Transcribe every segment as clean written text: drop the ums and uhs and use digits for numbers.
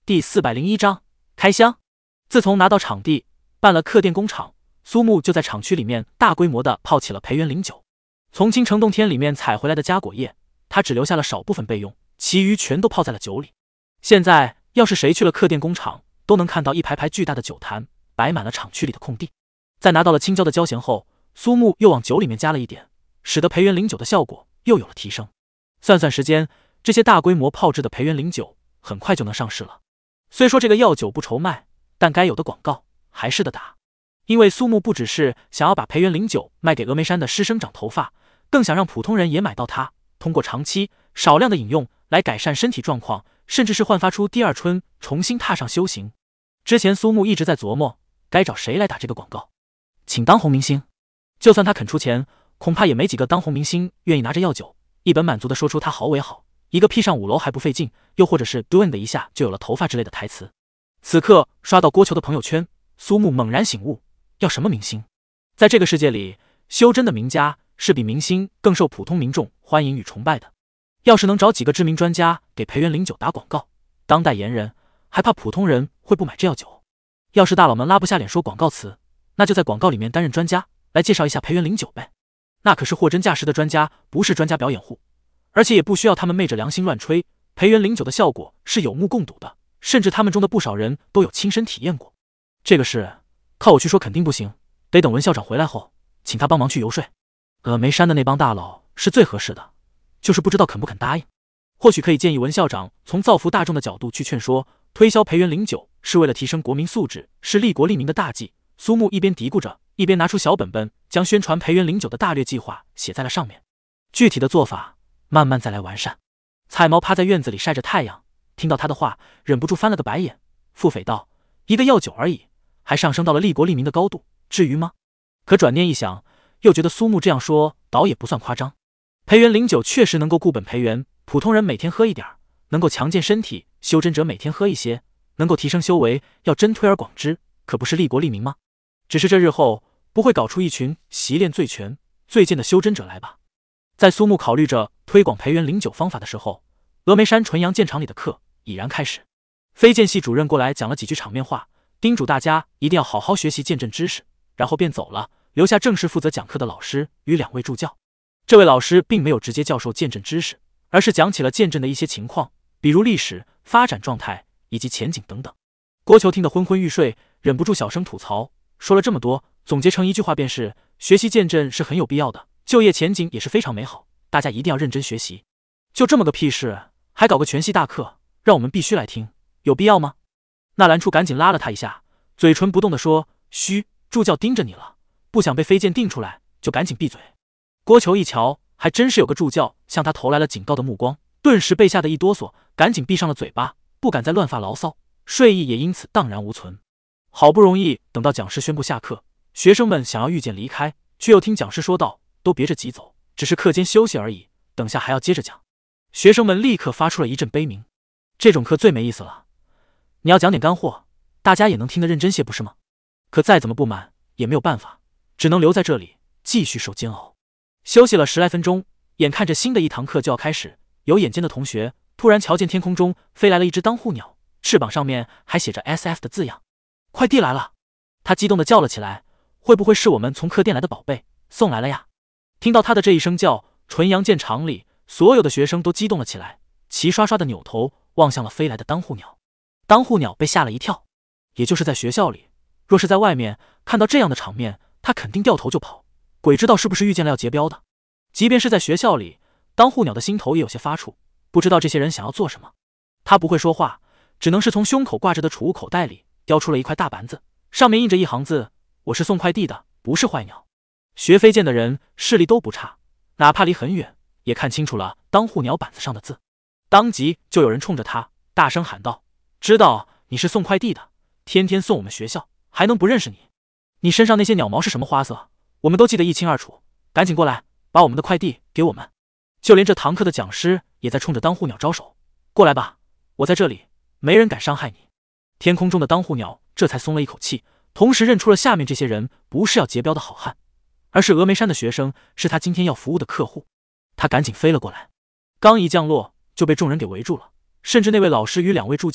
第401章开箱。自从拿到场地，办了客店工厂，苏木就在厂区里面大规模的泡起了培元09。从青城洞天里面采回来的浆果叶，他只留下了少部分备用，其余全都泡在了酒里。现在要是谁去了客店工厂，都能看到一排排巨大的酒坛摆满了厂区里的空地。在拿到了青椒的椒咸后，苏木又往酒里面加了一点，使得培元09的效果又有了提升。算算时间，这些大规模泡制的培元09很快就能上市了。虽说这个药酒不愁卖，但该有的广告还是得打。因为苏木不只是想要把培元09卖给峨眉山的师生长头发，更想让普通人也买到它，通过长期少量的饮用来改善身体状况，甚至是焕发出第二春，重新踏上修行。之前苏木一直在琢磨该找谁来打这个广告，请当红明星。就算他肯出钱，恐怕也没几个当红明星愿意拿着药酒一本满足的说出他好为好，一个 P 上5楼还不费劲，又或者是 doing 的一下就有了头发之类的台词。此刻刷到郭球的朋友圈，苏木猛然醒悟，要什么明星？在这个世界里，修真的名家是比明星更受普通民众欢迎与崇拜的。要是能找几个知名专家给培元09打广告当代言人，还怕普通人会不买这药酒？要是大佬们拉不下脸说广告词，那就在广告里面担任专家来介绍一下培元09呗。那可是货真价实的专家，不是专家表演户，而且也不需要他们昧着良心乱吹。培元09的效果是有目共睹的，甚至他们中的不少人都有亲身体验过。这个事靠我去说肯定不行，得等文校长回来后，请他帮忙去游说。峨眉山的那帮大佬是最合适的，就是不知道肯不肯答应。或许可以建议文校长从造福大众的角度去劝说，推销培元09是为了提升国民素质，是利国利民的大计。苏木一边嘀咕着，一边拿出小本本，将宣传培元09的大略计划写在了上面。具体的做法慢慢再来完善。彩毛趴在院子里晒着太阳，听到他的话，忍不住翻了个白眼，腹诽道：一个药酒而已，还上升到了利国利民的高度，至于吗？可转念一想，又觉得苏木这样说倒也不算夸张。培元09确实能够固本培元，普通人每天喝一点，能够强健身体，修真者每天喝一些，能够提升修为，要真推而广之，可不是利国利民吗？只是这日后不会搞出一群习练最全最贱的修真者来吧。在苏木考虑着推广培元09方法的时候，峨眉山纯阳剑场里的课已然开始。飞剑系主任过来讲了几句场面话，叮嘱大家一定要好好学习剑阵知识，然后便走了，留下正式负责讲课的老师与2位助教。这位老师并没有直接教授剑阵知识，而是讲起了剑阵的一些情况，比如历史、发展状态以及前景等等。郭球听得昏昏欲睡，忍不住小声吐槽，说了这么多，总结成一句话便是：学习剑阵是很有必要的，就业前景也是非常美好，大家一定要认真学习。就这么个屁事，还搞个全系大课，让我们必须来听，有必要吗？纳兰处赶紧拉了他一下，嘴唇不动地说：嘘，助教盯着你了，不想被飞剑定出来就赶紧闭嘴。郭球一瞧，还真是有个助教向他投来了警告的目光，顿时被吓得一哆嗦，赶紧闭上了嘴巴，不敢再乱发牢骚，睡意也因此荡然无存。好不容易等到讲师宣布下课，学生们想要御剑离开，却又听讲师说道：都别着急走，只是课间休息而已，等下还要接着讲。学生们立刻发出了一阵悲鸣，这种课最没意思了，你要讲点干货，大家也能听得认真些不是吗？可再怎么不满也没有办法，只能留在这里继续受煎熬。休息了10来分钟，眼看着新的一堂课就要开始，有眼尖的同学突然瞧见天空中飞来了一只当户鸟，翅膀上面还写着 SF 的字样。快递来了！他激动地叫了起来，会不会是我们从客店来的宝贝送来了呀？听到他的这一声叫，纯阳剑场里所有的学生都激动了起来，齐刷刷地扭头望向了飞来的当户鸟。当户鸟被吓了一跳，也就是在学校里，若是在外面看到这样的场面，他肯定掉头就跑，鬼知道是不是遇见了要劫镖的。即便是在学校里，当户鸟的心头也有些发怵，不知道这些人想要做什么。他不会说话，只能是从胸口挂着的储物口袋里叼出了一块大板子，上面印着一行字：我是送快递的，不是坏鸟。学飞剑的人视力都不差，哪怕离很远也看清楚了当户鸟板子上的字。当即就有人冲着他大声喊道：知道你是送快递的，天天送我们学校，还能不认识你？你身上那些鸟毛是什么花色？我们都记得一清二楚，赶紧过来把我们的快递给我们。就连这堂课的讲师也在冲着当户鸟招手，过来吧，我在这里，没人敢伤害你。天空中的当户鸟这才松了一口气，同时认出了下面这些人不是要劫镖的好汉，而是峨眉山的学生，是他今天要服务的客户。他赶紧飞了过来，刚一降落就被众人给围住了，甚至那位老师与2位助教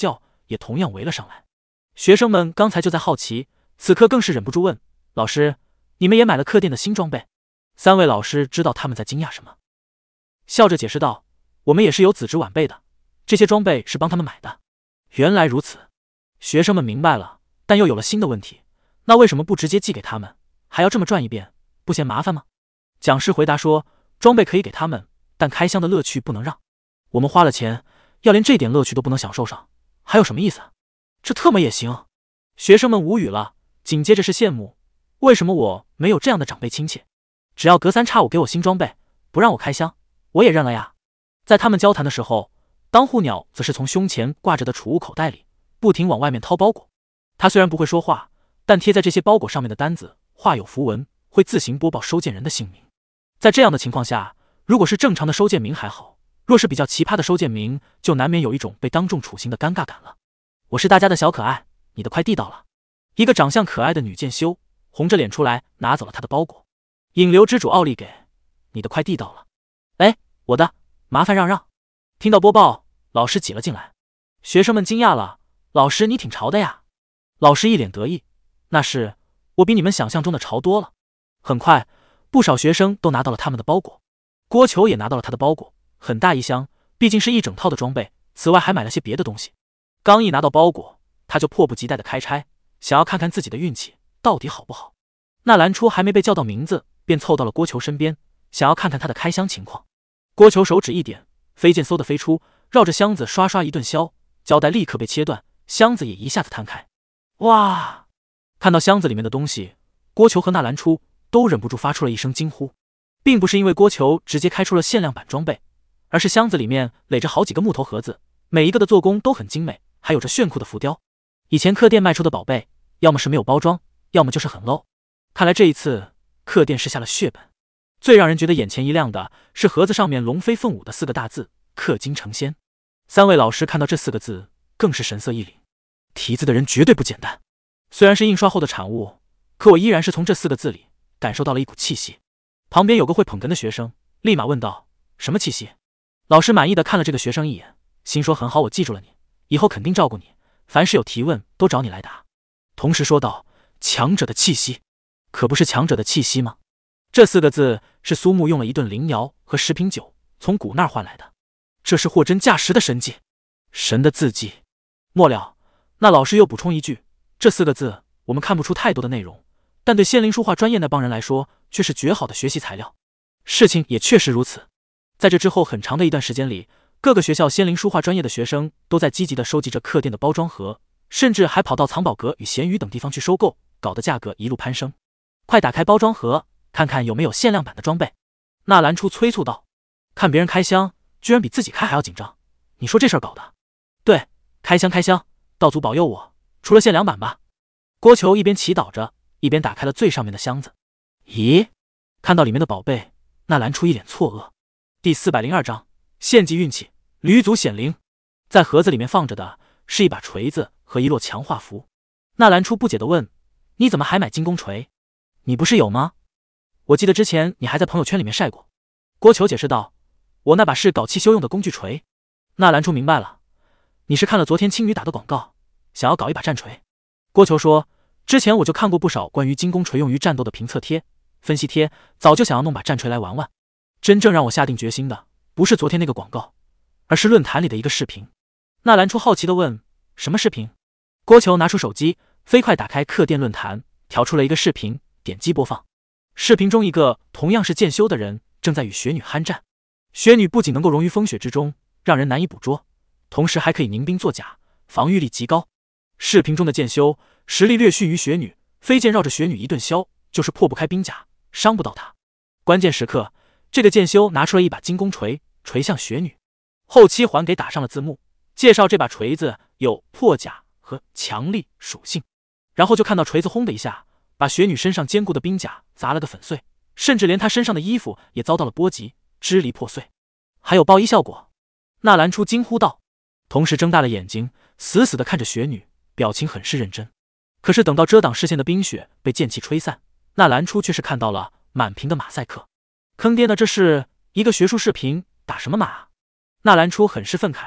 也同样围了上来。学生们刚才就在好奇，此刻更是忍不住问：“老师，你们也买了课店的新装备？”3位老师知道他们在惊讶什么，笑着解释道：“我们也是有子侄晚辈的，这些装备是帮他们买的。”原来如此，学生们明白了，但又有了新的问题：那为什么不直接寄给他们，还要这么转一遍，不嫌麻烦吗？讲师回答说：“装备可以给他们，但开箱的乐趣不能让。我们花了钱，要连这点乐趣都不能享受上，还有什么意思？这特么也行？”学生们无语了，紧接着是羡慕：为什么我没有这样的长辈亲戚？只要隔3差5给我新装备，不让我开箱，我也认了呀。在他们交谈的时候，当户鸟则是从胸前挂着的储物口袋里不停往外面掏包裹。他虽然不会说话，但贴在这些包裹上面的单子画有符文，会自行播报收件人的姓名。在这样的情况下，如果是正常的收件名还好，若是比较奇葩的收件名，就难免有一种被当众处刑的尴尬感了。我是大家的小可爱，你的快递到了。一个长相可爱的女剑修红着脸出来拿走了她的包裹。引流之主奥利给，你的快递到了。哎，我的，麻烦让让。听到播报，老师挤了进来。学生们惊讶了：老师你挺潮的呀。老师一脸得意：那是，我比你们想象中的潮多了。很快，不少学生都拿到了他们的包裹。郭球也拿到了他的包裹，很大一箱，毕竟是一整套的装备，此外还买了些别的东西。刚一拿到包裹，他就迫不及待的开拆，想要看看自己的运气到底好不好。纳兰初还没被叫到名字，便凑到了郭球身边，想要看看他的开箱情况。郭球手指一点，飞剑嗖的飞出，绕着箱子刷刷一顿削，胶带立刻被切断，箱子也一下子摊开。哇！看到箱子里面的东西，郭球和纳兰初都忍不住发出了一声惊呼。并不是因为郭球直接开出了限量版装备，而是箱子里面垒着好几个木头盒子，每一个的做工都很精美，还有着炫酷的浮雕。以前客店卖出的宝贝，要么是没有包装，要么就是很 low。看来这一次客店是下了血本。最让人觉得眼前一亮的是盒子上面龙飞凤舞的4个大字：氪金成仙。3位老师看到这4个字，更是神色一凛。题字的人绝对不简单。虽然是印刷后的产物，可我依然是从这4个字里感受到了一股气息。旁边有个会捧哏的学生，立马问道：什么气息？老师满意的看了这个学生一眼，心说很好，我记住了你，以后肯定照顾你，凡是有提问都找你来答。同时说道：强者的气息。可不是强者的气息吗？这4个字是苏木用了一顿灵瑶和10瓶酒从古那儿换来的，这是货真价实的神迹，神的字迹。末了，那老师又补充一句：这4个字我们看不出太多的内容，但对仙灵书画专业那帮人来说却是绝好的学习材料。事情也确实如此。在这之后很长的一段时间里，各个学校仙灵书画专业的学生都在积极地收集着客店的包装盒，甚至还跑到藏宝阁与闲鱼等地方去收购，搞得价格一路攀升。快打开包装盒，看看有没有限量版的装备。纳兰初催促道。看别人开箱，居然比自己开还要紧张，你说这事儿搞的？对，开箱开箱，道祖保佑我，除了限量版吧。郭球一边祈祷着，一边打开了最上面的箱子。咦，看到里面的宝贝，纳兰初一脸错愕。第402章献祭运气，吕祖显灵。在盒子里面放着的是一把锤子和一摞强化符。纳兰初不解地问：你怎么还买金弓锤？你不是有吗？我记得之前你还在朋友圈里面晒过。郭球解释道：我那把是搞汽修用的工具锤。纳兰初明白了，你是看了昨天青女打的广告，想要搞一把战锤。郭球说：之前我就看过不少关于金弓锤用于战斗的评测贴、分析贴，早就想要弄把战锤来玩玩。真正让我下定决心的，不是昨天那个广告，而是论坛里的一个视频。纳兰初好奇地问：什么视频？郭球拿出手机，飞快打开客店论坛，调出了一个视频，点击播放。视频中一个同样是剑修的人正在与雪女酣战。雪女不仅能够融于风雪之中，让人难以捕捉，同时还可以凝冰作甲，防御力极高。视频中的剑修实力略逊于雪女，飞剑绕着雪女一顿削，就是破不开冰甲，伤不到她。关键时刻，这个剑修拿出了一把金弓锤，锤向雪女。后期还给打上了字幕，介绍这把锤子有破甲和强力属性。然后就看到锤子轰的一下，把雪女身上坚固的冰甲砸了个粉碎，甚至连她身上的衣服也遭到了波及，支离破碎。还有爆衣效果。纳兰初惊呼道，同时睁大了眼睛，死死地看着雪女，表情很是认真。可是等到遮挡视线的冰雪被剑气吹散，纳兰初却是看到了满屏的马赛克。坑爹的，这是一个学术视频，打什么马啊？纳兰初很是愤慨，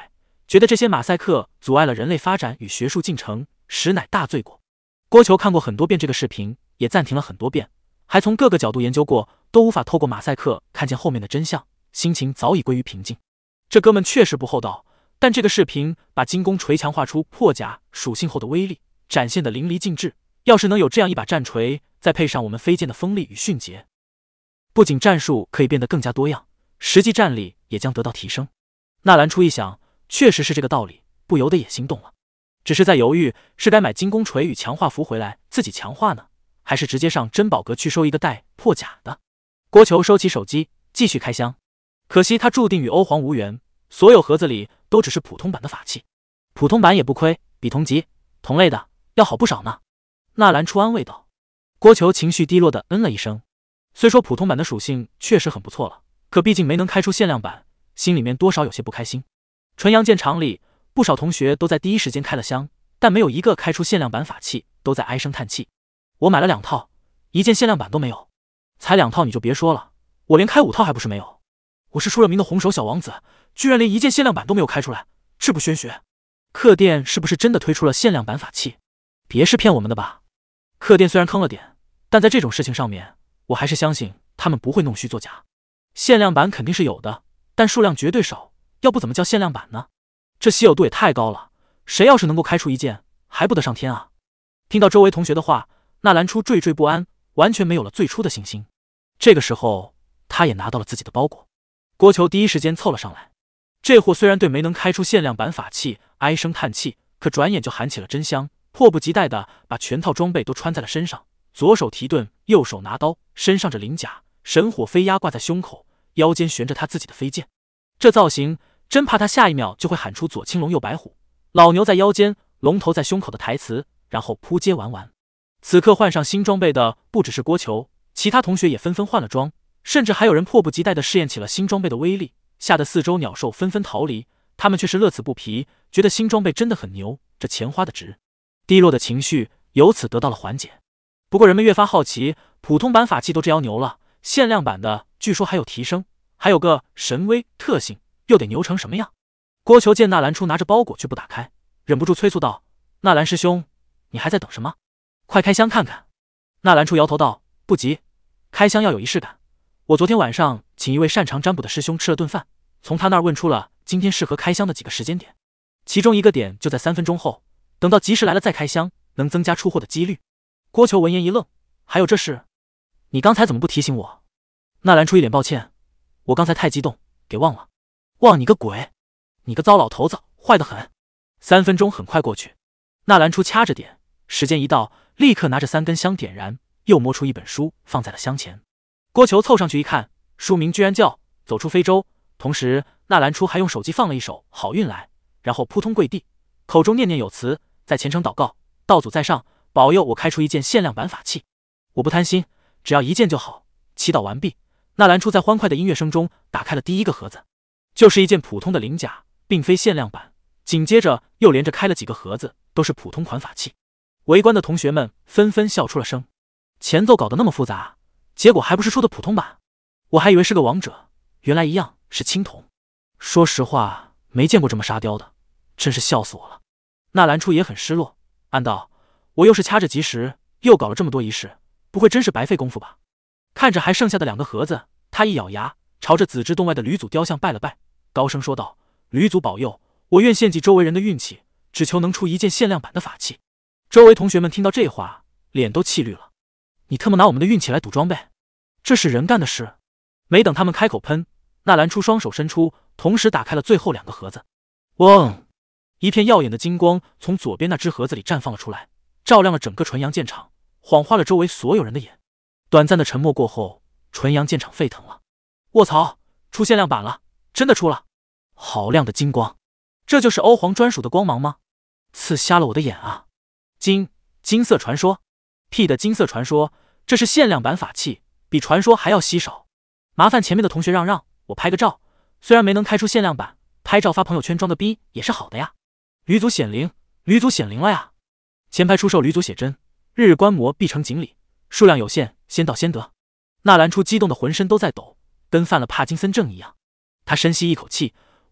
觉得这些马赛克阻碍了人类发展与学术进程，实乃大罪过。郭球看过很多遍这个视频，也暂停了很多遍，还从各个角度研究过，都无法透过马赛克看见后面的真相，心情早已归于平静。这哥们确实不厚道，但这个视频把金弓锤强化出破甲属性后的威力展现得淋漓尽致。要是能有这样一把战锤，再配上我们飞剑的锋利与迅捷，不仅战术可以变得更加多样，实际战力也将得到提升。纳兰初一想，确实是这个道理，不由得也心动了。只是在犹豫，是该买金弓锤与强化符回来自己强化呢，还是直接上珍宝阁去收一个带破甲的？郭球收起手机，继续开箱。可惜他注定与欧皇无缘，所有盒子里都只是普通版的法器。普通版也不亏，比同级同类的要好不少呢。纳兰初安慰道。郭球情绪低落的嗯了一声。虽说普通版的属性确实很不错了，可毕竟没能开出限量版，心里面多少有些不开心。纯阳剑场里，不少同学都在第一时间开了箱，但没有一个开出限量版法器，都在唉声叹气。我买了2套，一件限量版都没有。才2套你就别说了，我连开5套还不是没有。我是出了名的红手小王子，居然连一件限量版都没有开出来，这不宣学？客店是不是真的推出了限量版法器？别是骗我们的吧？客店虽然坑了点，但在这种事情上面，我还是相信他们不会弄虚作假。限量版肯定是有的，但数量绝对少，要不怎么叫限量版呢？这稀有度也太高了，谁要是能够开出一件，还不得上天啊？听到周围同学的话，纳兰初惴惴不安，完全没有了最初的信心。这个时候，他也拿到了自己的包裹。郭球第一时间凑了上来。这货虽然对没能开出限量版法器唉声叹气，可转眼就喊起了真香，迫不及待的把全套装备都穿在了身上，左手提盾，右手拿刀，身上着鳞甲，神火飞鸦挂在胸口，腰间悬着他自己的飞剑。这造型真怕他下一秒就会喊出左青龙右白虎，老牛在腰间，龙头在胸口的台词，然后扑街玩完。此刻换上新装备的不只是郭球，其他同学也纷纷换了装，甚至还有人迫不及待地试验起了新装备的威力，吓得四周鸟兽纷纷逃离。他们却是乐此不疲，觉得新装备真的很牛，这钱花的值。低落的情绪由此得到了缓解。不过人们越发好奇，普通版法器都这妖牛了，限量版的据说还有提升，还有个神威特性，又得牛成什么样？郭球见纳兰初拿着包裹却不打开，忍不住催促道：“纳兰师兄，你还在等什么？快开箱看看！”纳兰初摇头道：“不急，开箱要有仪式感。我昨天晚上请一位擅长占卜的师兄吃了顿饭，从他那儿问出了今天适合开箱的几个时间点，其中一个点就在3分钟后，等到吉时来了再开箱，能增加出货的几率。”郭球闻言一愣：“还有这事？你刚才怎么不提醒我？”纳兰初一脸抱歉：“我刚才太激动，给忘了。”“忘你个鬼！你个糟老头子，坏得很。”3分钟很快过去，纳兰初掐着点，时间一到，立刻拿着3根香点燃，又摸出一本书放在了箱前。郭球凑上去一看，书名居然叫《走出非洲》，同时纳兰初还用手机放了一首《好运来》，然后扑通跪地，口中念念有词，在虔诚祷告：“道祖在上，保佑我开出一件限量版法器。我不贪心，只要一件就好。”祈祷完毕，纳兰初在欢快的音乐声中打开了第一个盒子，就是一件普通的鳞甲，并非限量版。紧接着又连着开了几个盒子，都是普通款法器。围观的同学们纷纷笑出了声。前奏搞得那么复杂，结果还不是出的普通版？我还以为是个王者，原来一样是青铜。说实话，没见过这么沙雕的，真是笑死我了。纳兰初也很失落，暗道：我又是掐着吉时，又搞了这么多仪式，不会真是白费功夫吧？看着还剩下的2个盒子，他一咬牙，朝着紫之洞外的吕祖雕像拜了拜，高声说道：“吕祖保佑，我愿献祭周围人的运气，只求能出一件限量版的法器。”周围同学们听到这话，脸都气绿了。你特么拿我们的运气来赌装备，这是人干的事？没等他们开口喷，纳兰初双手伸出，同时打开了最后2个盒子。嗡！一片耀眼的金光从左边那只盒子里绽放了出来，照亮了整个纯阳剑场，晃花了周围所有人的眼。短暂的沉默过后，纯阳剑场沸腾了。卧槽，出限量版了，真的出了！好亮的金光，这就是欧皇专属的光芒吗？刺瞎了我的眼啊！金色传说，屁的金色传说，这是限量版法器，比传说还要稀少。麻烦前面的同学让让，我拍个照。虽然没能开出限量版，拍照发朋友圈装个逼也是好的呀。吕祖显灵，吕祖显灵了呀！前排出售吕祖写真，日日观摩必成锦鲤，数量有限，先到先得。纳兰初激动的浑身都在抖，跟犯了帕金森症一样。他深吸一口气，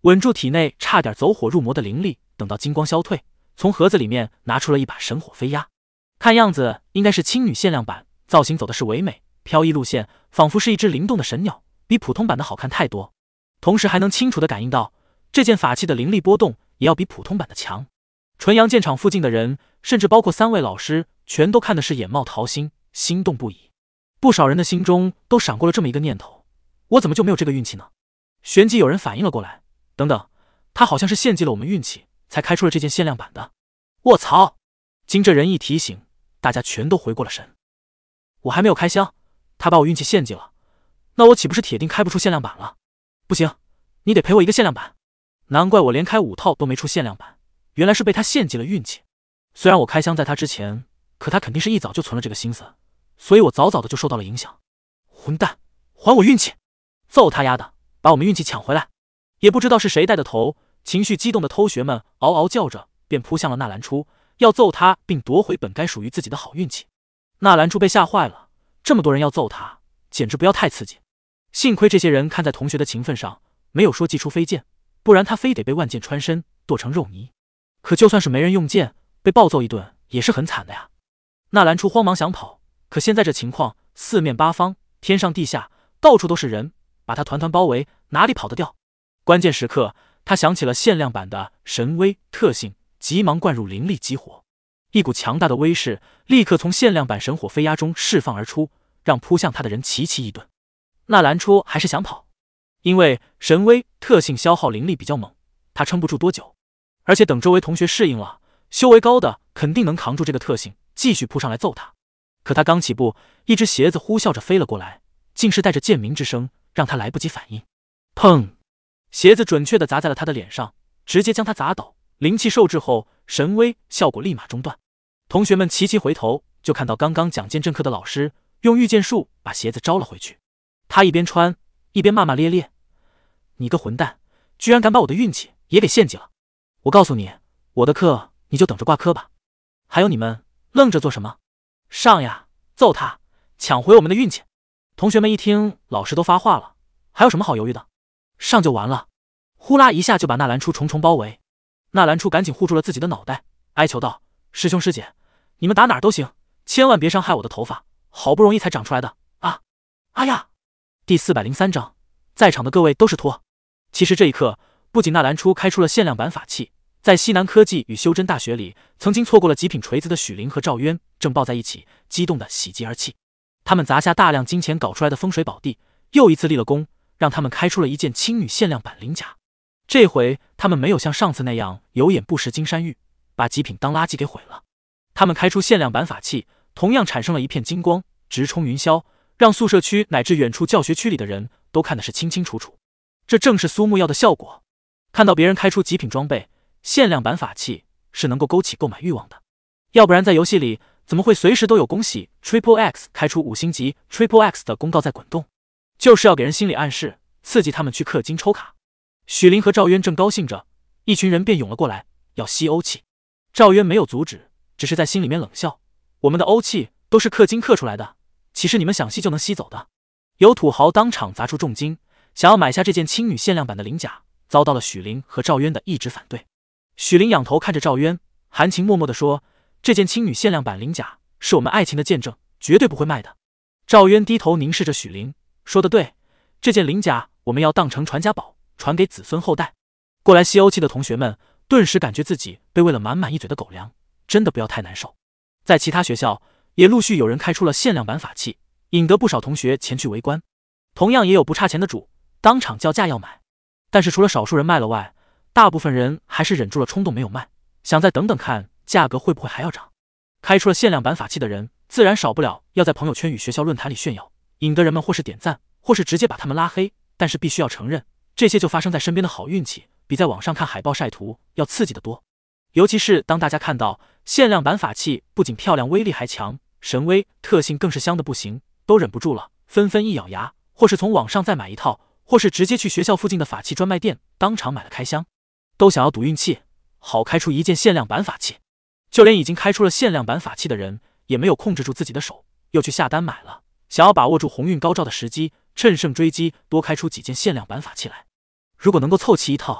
稳住体内差点走火入魔的灵力，等到金光消退，从盒子里面拿出了一把神火飞鸦，看样子应该是青女限量版，造型走的是唯美飘逸路线，仿佛是一只灵动的神鸟，比普通版的好看太多。同时还能清楚地感应到这件法器的灵力波动也要比普通版的强。纯阳剑场附近的人，甚至包括3位老师，全都看的是眼冒桃心，心动不已。不少人的心中都闪过了这么一个念头：我怎么就没有这个运气呢？旋即有人反应了过来，等等，他好像是献祭了我们运气，才开出了这件限量版的。卧槽！经这人一提醒，大家全都回过了神。我还没有开箱，他把我运气献祭了，那我岂不是铁定开不出限量版了？不行，你得赔我一个限量版。难怪我连开5套都没出限量版，原来是被他献祭了运气。虽然我开箱在他之前，可他肯定是一早就存了这个心思，所以我早早的就受到了影响。混蛋，还我运气！揍他丫的，把我们运气抢回来！也不知道是谁带的头，情绪激动的偷学们嗷嗷叫着，便扑向了纳兰初，要揍他并夺回本该属于自己的好运气。纳兰初被吓坏了，这么多人要揍他，简直不要太刺激。幸亏这些人看在同学的情分上，没有说祭出飞剑，不然他非得被万箭穿身，剁成肉泥。可就算是没人用剑，被暴揍一顿也是很惨的呀。纳兰初慌忙想跑，可现在这情况，四面八方，天上地下，到处都是人，把他团团包围，哪里跑得掉？关键时刻，他想起了限量版的神威特性，急忙灌入灵力激活，一股强大的威势立刻从限量版神火飞鸦中释放而出，让扑向他的人齐齐一顿。纳兰初还是想跑，因为神威特性消耗灵力比较猛，他撑不住多久，而且等周围同学适应了，修为高的肯定能扛住这个特性，继续扑上来揍他。可他刚起步，一只鞋子呼啸着飞了过来，竟是带着剑鸣之声，让他来不及反应。砰！鞋子准确地砸在了他的脸上，直接将他砸倒。灵气受制后，神威效果立马中断。同学们齐齐回头，就看到刚刚讲剑阵课的老师用御剑术把鞋子招了回去。他一边穿一边骂骂咧咧：“你个混蛋，居然敢把我的运气也给献祭了！我告诉你，我的课你就等着挂科吧！还有你们愣着做什么？上呀，揍他，抢回我们的运气！”同学们一听老师都发话了，还有什么好犹豫的？上就完了！呼啦一下就把纳兰初重重包围。纳兰初赶紧护住了自己的脑袋，哀求道：“师兄师姐，你们打哪儿都行，千万别伤害我的头发，好不容易才长出来的啊！”哎呀！第403章，在场的各位都是托。其实这一刻，不仅纳兰初开出了限量版法器，在西南科技与修真大学里，曾经错过了极品锤子的许灵和赵渊正抱在一起，激动的喜极而泣。他们砸下大量金钱搞出来的风水宝地，又一次立了功，让他们开出了一件青女限量版灵甲。这回他们没有像上次那样有眼不识金山玉，把极品当垃圾给毁了。他们开出限量版法器，同样产生了一片金光，直冲云霄，让宿舍区乃至远处教学区里的人都看得是清清楚楚。这正是苏木要的效果。看到别人开出极品装备、限量版法器，是能够勾起购买欲望的。要不然在游戏里怎么会随时都有恭喜 Triple X 开出5星级 Triple X 的公告在滚动？就是要给人心理暗示，刺激他们去氪金抽卡。许灵和赵渊正高兴着，一群人便涌了过来，要吸欧气。赵渊没有阻止，只是在心里面冷笑：我们的欧气都是氪金氪出来的，岂是你们想吸就能吸走的？有土豪当场砸出重金，想要买下这件青女限量版的灵甲，遭到了许灵和赵渊的一致反对。许灵仰头看着赵渊，含情脉脉地说：这件青女限量版灵甲是我们爱情的见证，绝对不会卖的。赵渊低头凝视着许灵，说得对，这件灵甲我们要当成传家宝，传给子孙后代。过来吸欧气的同学们顿时感觉自己被喂了满满一嘴的狗粮，真的不要太难受。在其他学校也陆续有人开出了限量版法器，引得不少同学前去围观。同样也有不差钱的主当场叫价要买，但是除了少数人卖了外，大部分人还是忍住了冲动没有卖，想再等等看价格会不会还要涨。开出了限量版法器的人自然少不了要在朋友圈与学校论坛里炫耀，引得人们或是点赞，或是直接把他们拉黑。但是必须要承认，这些就发生在身边的好运气比在网上看海报晒图要刺激得多。尤其是当大家看到限量版法器不仅漂亮，威力还强，神威特性更是香的不行，都忍不住了，纷纷一咬牙，或是从网上再买一套，或是直接去学校附近的法器专卖店当场买了开箱，都想要赌运气，好开出一件限量版法器。就连已经开出了限量版法器的人也没有控制住自己的手，又去下单买了，想要把握住鸿运高照的时机，趁胜追击，多开出几件限量版法器来。如果能够凑齐一套，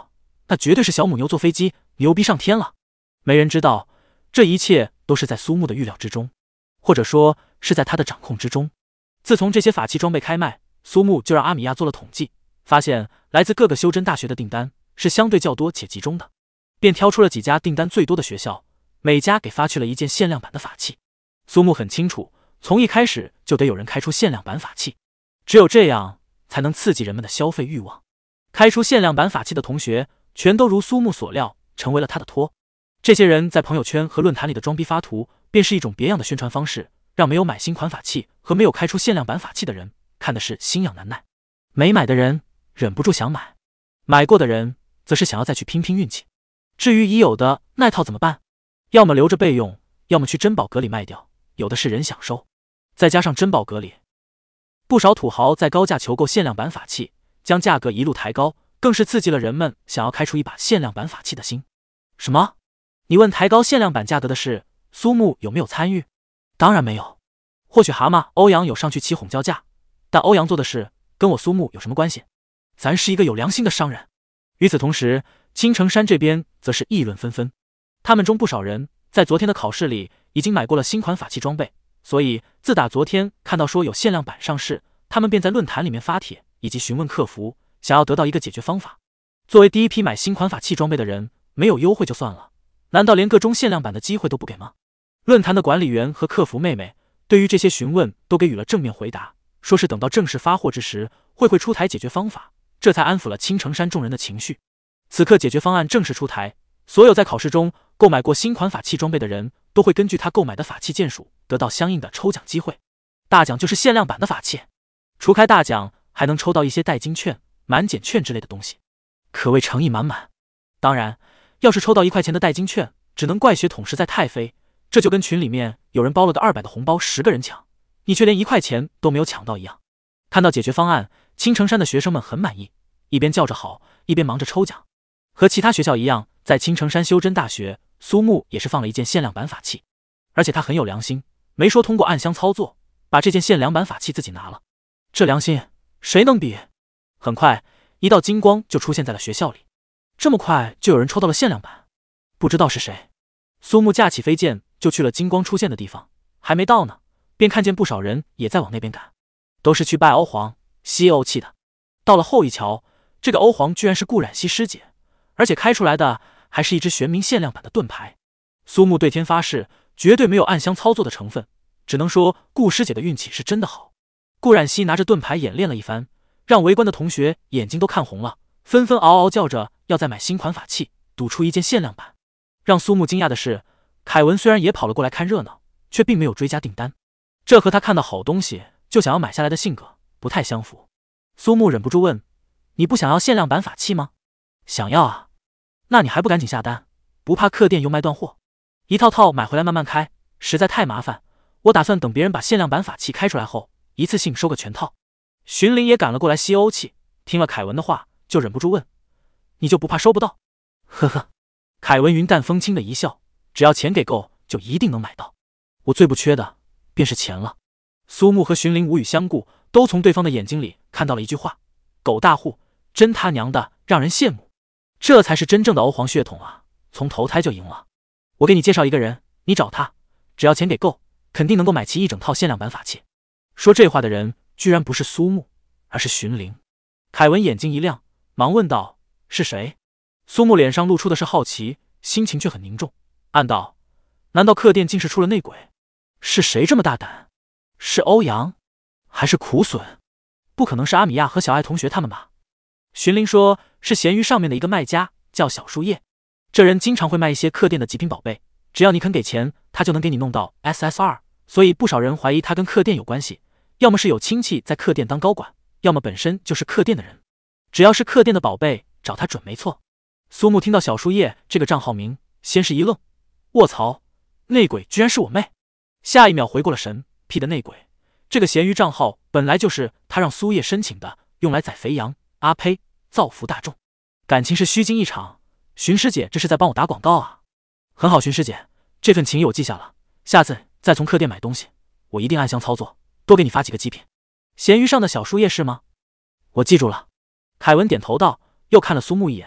那绝对是小母牛坐飞机牛逼上天了。没人知道，这一切都是在苏木的预料之中，或者说是在他的掌控之中。自从这些法器装备开卖，苏木就让阿米亚做了统计，发现来自各个修真大学的订单是相对较多且集中的，便挑出了几家订单最多的学校，每家给发去了一件限量版的法器。苏木很清楚，从一开始就得有人开出限量版法器，只有这样才能刺激人们的消费欲望。开出限量版法器的同学全都如苏木所料，成为了他的托。这些人在朋友圈和论坛里的装逼发图，便是一种别样的宣传方式，让没有买新款法器和没有开出限量版法器的人看的是心痒难耐。没买的人忍不住想买，买过的人则是想要再去拼拼运气。至于已有的那套怎么办？要么留着备用，要么去珍宝阁里卖掉，有的是人想收。再加上珍宝阁里不少土豪在高价求购限量版法器，将价格一路抬高，更是刺激了人们想要开出一把限量版法器的心。什么？你问抬高限量版价格的事，苏木有没有参与？当然没有。或许蛤蟆欧阳有上去起哄叫价，但欧阳做的事跟我苏木有什么关系？咱是一个有良心的商人。与此同时，青城山这边则是议论纷纷。他们中不少人在昨天的考试里已经买过了新款法器装备，所以自打昨天看到说有限量版上市，他们便在论坛里面发帖以及询问客服，想要得到一个解决方法。作为第一批买新款法器装备的人，没有优惠就算了，难道连个中限量版的机会都不给吗？论坛的管理员和客服妹妹对于这些询问都给予了正面回答，说是等到正式发货之时会出台解决方法，这才安抚了青城山众人的情绪。此刻解决方案正式出台，所有在考试中购买过新款法器装备的人都会根据他购买的法器件数得到相应的抽奖机会，大奖就是限量版的法器，除开大奖还能抽到一些代金券、满减券之类的东西，可谓诚意满满。当然，要是抽到1块钱的代金券，只能怪血统实在太飞，这就跟群里面有人包了个200的红包，10个人抢，你却连1块钱都没有抢到一样。看到解决方案，青城山的学生们很满意，一边叫着好，一边忙着抽奖。和其他学校一样，在青城山修真大学，苏木也是放了一件限量版法器，而且他很有良心，没说通过暗箱操作，把这件限量版法器自己拿了。这良心谁能比？很快，一道金光就出现在了学校里，这么快就有人抽到了限量版，不知道是谁。苏木架起飞剑就去了金光出现的地方，还没到呢，便看见不少人也在往那边赶，都是去拜欧皇吸欧气的。到了后一瞧，这个欧皇居然是顾冉熙师姐，而且开出来的还是一只玄冥限量版的盾牌。苏木对天发誓，绝对没有暗箱操作的成分，只能说顾师姐的运气是真的好。顾冉熙拿着盾牌演练了一番，让围观的同学眼睛都看红了，纷纷嗷嗷叫着要再买新款法器，赌出一件限量版。让苏木惊讶的是，凯文虽然也跑了过来看热闹，却并没有追加订单，这和他看到好东西就想要买下来的性格不太相符。苏木忍不住问：你不想要限量版法器吗？想要啊。那你还不赶紧下单，不怕客店又卖断货？一套套买回来慢慢开，实在太麻烦，我打算等别人把限量版法器开出来后，一次性收个全套。荀林也赶了过来吸欧气，听了凯文的话，就忍不住问：你就不怕收不到？呵呵。凯文云淡风轻的一笑，只要钱给够，就一定能买到。我最不缺的便是钱了。苏木和荀林无语相顾，都从对方的眼睛里看到了一句话：狗大户，真他娘的让人羡慕。这才是真正的欧皇血统啊，从头胎就赢了。我给你介绍一个人，你找他，只要钱给够，肯定能够买齐一整套限量版法器。说这话的人居然不是苏木，而是荀林。凯文眼睛一亮，忙问道：是谁？苏木脸上露出的是好奇，心情却很凝重，暗道：难道客店竟是出了内鬼？是谁这么大胆？是欧阳，还是苦笋？不可能是阿米亚和小爱同学他们吧？荀林说是闲鱼上面的一个卖家，叫小树叶，这人经常会卖一些客店的极品宝贝，只要你肯给钱，他就能给你弄到 SSR， 所以不少人怀疑他跟客店有关系，要么是有亲戚在客店当高管，要么本身就是客店的人。只要是客店的宝贝，找他准没错。苏木听到小树叶这个账号名，先是一愣，卧槽，内鬼居然是我妹！下一秒回过了神，屁的内鬼，这个闲鱼账号本来就是他让苏叶申请的，用来宰肥羊，阿呸，造福大众，感情是虚惊一场。荀师姐这是在帮我打广告啊！很好，荀师姐，这份情谊我记下了，下次再从客店买东西，我一定暗箱操作，多给你发几个极品。闲鱼上的小树叶是吗？我记住了。凯文点头道，又看了苏木一眼，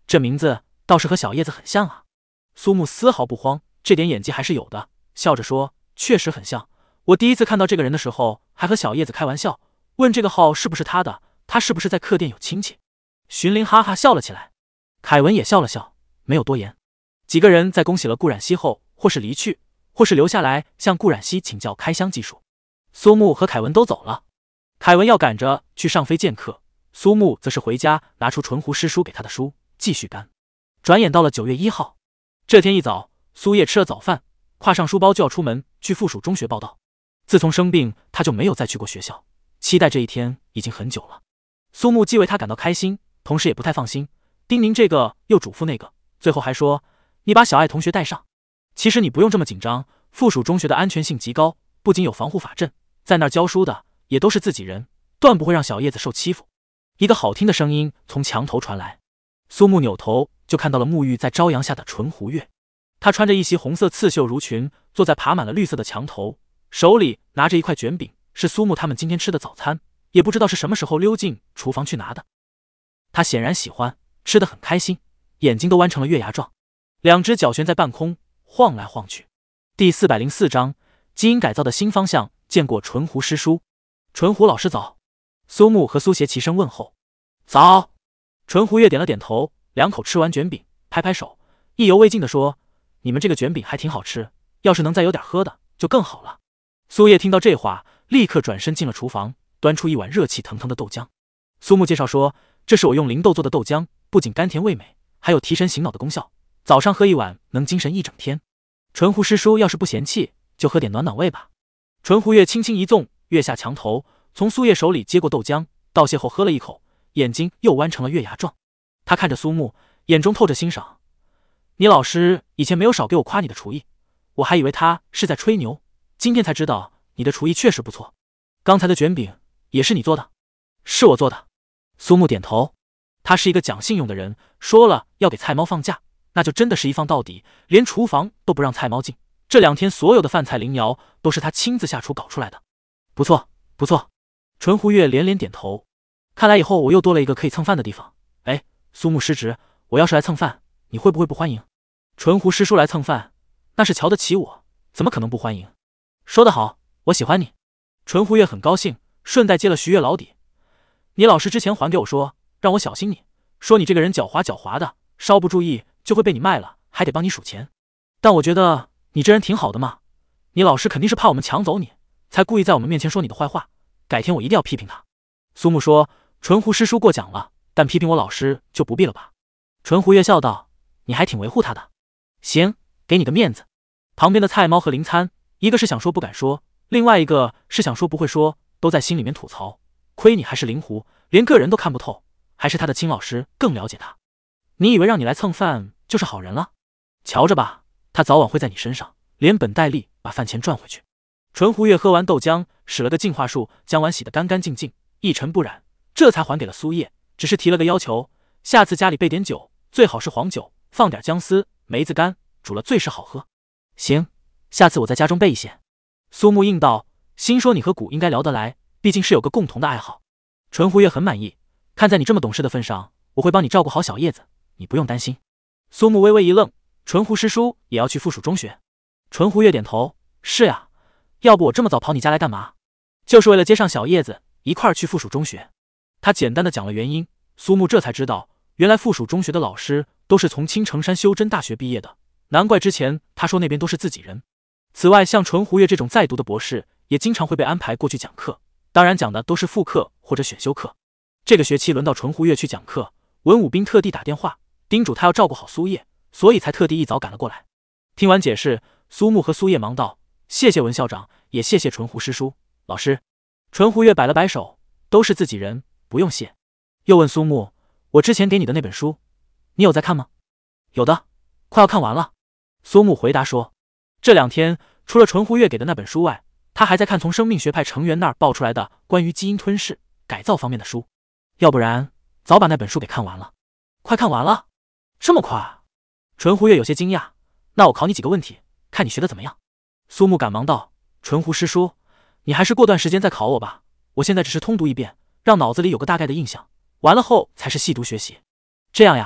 这名字倒是和小叶子很像啊。苏木丝毫不慌，这点演技还是有的，笑着说：“确实很像。我第一次看到这个人的时候，还和小叶子开玩笑，问这个号是不是他的，他是不是在客店有亲戚。”荀林哈哈笑了起来，凯文也笑了笑，没有多言。几个人在恭喜了顾冉熙后，或是离去，或是留下来向顾冉熙请教开箱技术。苏木和凯文都走了，凯文要赶着去上飞见客，苏木则是回家拿出纯狐师叔给他的书继续干。转眼到了9月1号，这天一早，苏叶吃了早饭，挎上书包就要出门去附属中学报到。自从生病，他就没有再去过学校，期待这一天已经很久了。苏木既为他感到开心，同时也不太放心，叮咛这个又嘱咐那个，最后还说：“你把小爱同学带上。其实你不用这么紧张，附属中学的安全性极高，不仅有防护法阵，在那儿教书的也都是自己人，断不会让小叶子受欺负。”一个好听的声音从墙头传来，苏木扭头就看到了沐浴在朝阳下的纯狐月。她穿着一袭红色刺绣襦裙，坐在爬满了绿色的墙头，手里拿着一块卷饼，是苏木他们今天吃的早餐，也不知道是什么时候溜进厨房去拿的。他显然喜欢，吃得很开心，眼睛都弯成了月牙状，两只脚悬在半空，晃来晃去。第404章基因改造的新方向，见过纯狐师叔。纯狐老师早。苏木和苏邪齐声问候。早。纯狐月点了点头，两口吃完卷饼，拍拍手，意犹未尽地说：“你们这个卷饼还挺好吃，要是能再有点喝的就更好了。”苏叶听到这话，立刻转身进了厨房，端出一碗热气腾腾的豆浆。苏木介绍说：“这是我用灵豆做的豆浆，不仅甘甜味美，还有提神醒脑的功效，早上喝一碗能精神一整天。纯狐师叔要是不嫌弃，就喝点暖暖胃吧。”纯狐月轻轻一纵，跃下墙头，从苏叶手里接过豆浆，道谢后喝了一口，眼睛又弯成了月牙状。他看着苏木，眼中透着欣赏：“你老师以前没有少给我夸你的厨艺，我还以为他是在吹牛，今天才知道你的厨艺确实不错。刚才的卷饼也是你做的？”“是我做的。”苏木点头。他是一个讲信用的人，说了要给菜猫放假，那就真的是一放到底，连厨房都不让菜猫进。这2天所有的饭菜灵肴都是他亲自下厨搞出来的。不错，不错。纯狐月连连点头。看来以后我又多了一个可以蹭饭的地方。哎，苏木师侄，我要是来蹭饭，你会不会不欢迎？纯狐师叔来蹭饭，那是瞧得起我，怎么可能不欢迎？说得好，我喜欢你。纯狐月很高兴，顺带接了徐月老底。你老师之前还给我说，让我小心你，说你这个人狡猾狡猾的，稍不注意就会被你卖了，还得帮你数钱。但我觉得你这人挺好的嘛，你老师肯定是怕我们抢走你，才故意在我们面前说你的坏话，改天我一定要批评他。苏木说：“纯狐师叔过奖了，但批评我老师就不必了吧？”纯狐月笑道：“你还挺维护他的。行，给你个面子。”旁边的菜猫和林参，一个是想说不敢说，另外一个是想说不会说，都在心里面吐槽：亏你还是灵狐，连个人都看不透，还是他的亲老师更了解他。你以为让你来蹭饭就是好人了？瞧着吧，他早晚会在你身上连本带利把饭钱赚回去。纯狐月喝完豆浆，使了个净化术，将碗洗得干干净净，一尘不染，这才还给了苏叶，只是提了个要求：下次家里备点酒，最好是黄酒，放点姜丝、梅子干，煮了最是好喝。行，下次我在家中备一些。苏木应道，心说你和古应该聊得来，毕竟是有个共同的爱好。纯狐月很满意，看在你这么懂事的份上，我会帮你照顾好小叶子，你不用担心。苏木微微一愣，纯狐师叔也要去附属中学？纯狐月点头，是呀，要不我这么早跑你家来干嘛？就是为了接上小叶子一块儿去附属中学。他简单的讲了原因，苏木这才知道，原来附属中学的老师都是从青城山修真大学毕业的，难怪之前他说那边都是自己人。此外，像纯狐月这种在读的博士，也经常会被安排过去讲课，当然讲的都是副课或者选修课。这个学期轮到纯狐月去讲课，文武兵特地打电话叮嘱他要照顾好苏叶，所以才特地一早赶了过来。听完解释，苏木和苏叶忙道：“谢谢文校长，也谢谢纯狐师叔。老师。”纯狐月摆了摆手，都是自己人，不用谢。又问苏木：“我之前给你的那本书，你有在看吗？”“有的，快要看完了。”苏木回答说。这2天除了纯狐月给的那本书外，他还在看从生命学派成员那儿爆出来的关于基因吞噬改造方面的书，要不然早把那本书给看完了。快看完了？这么快？纯狐月有些惊讶。那我考你几个问题，看你学的怎么样。苏木赶忙道：“纯狐师叔，你还是过段时间再考我吧，我现在只是通读一遍，让脑子里有个大概的印象，完了后才是细读学习。”“这样呀，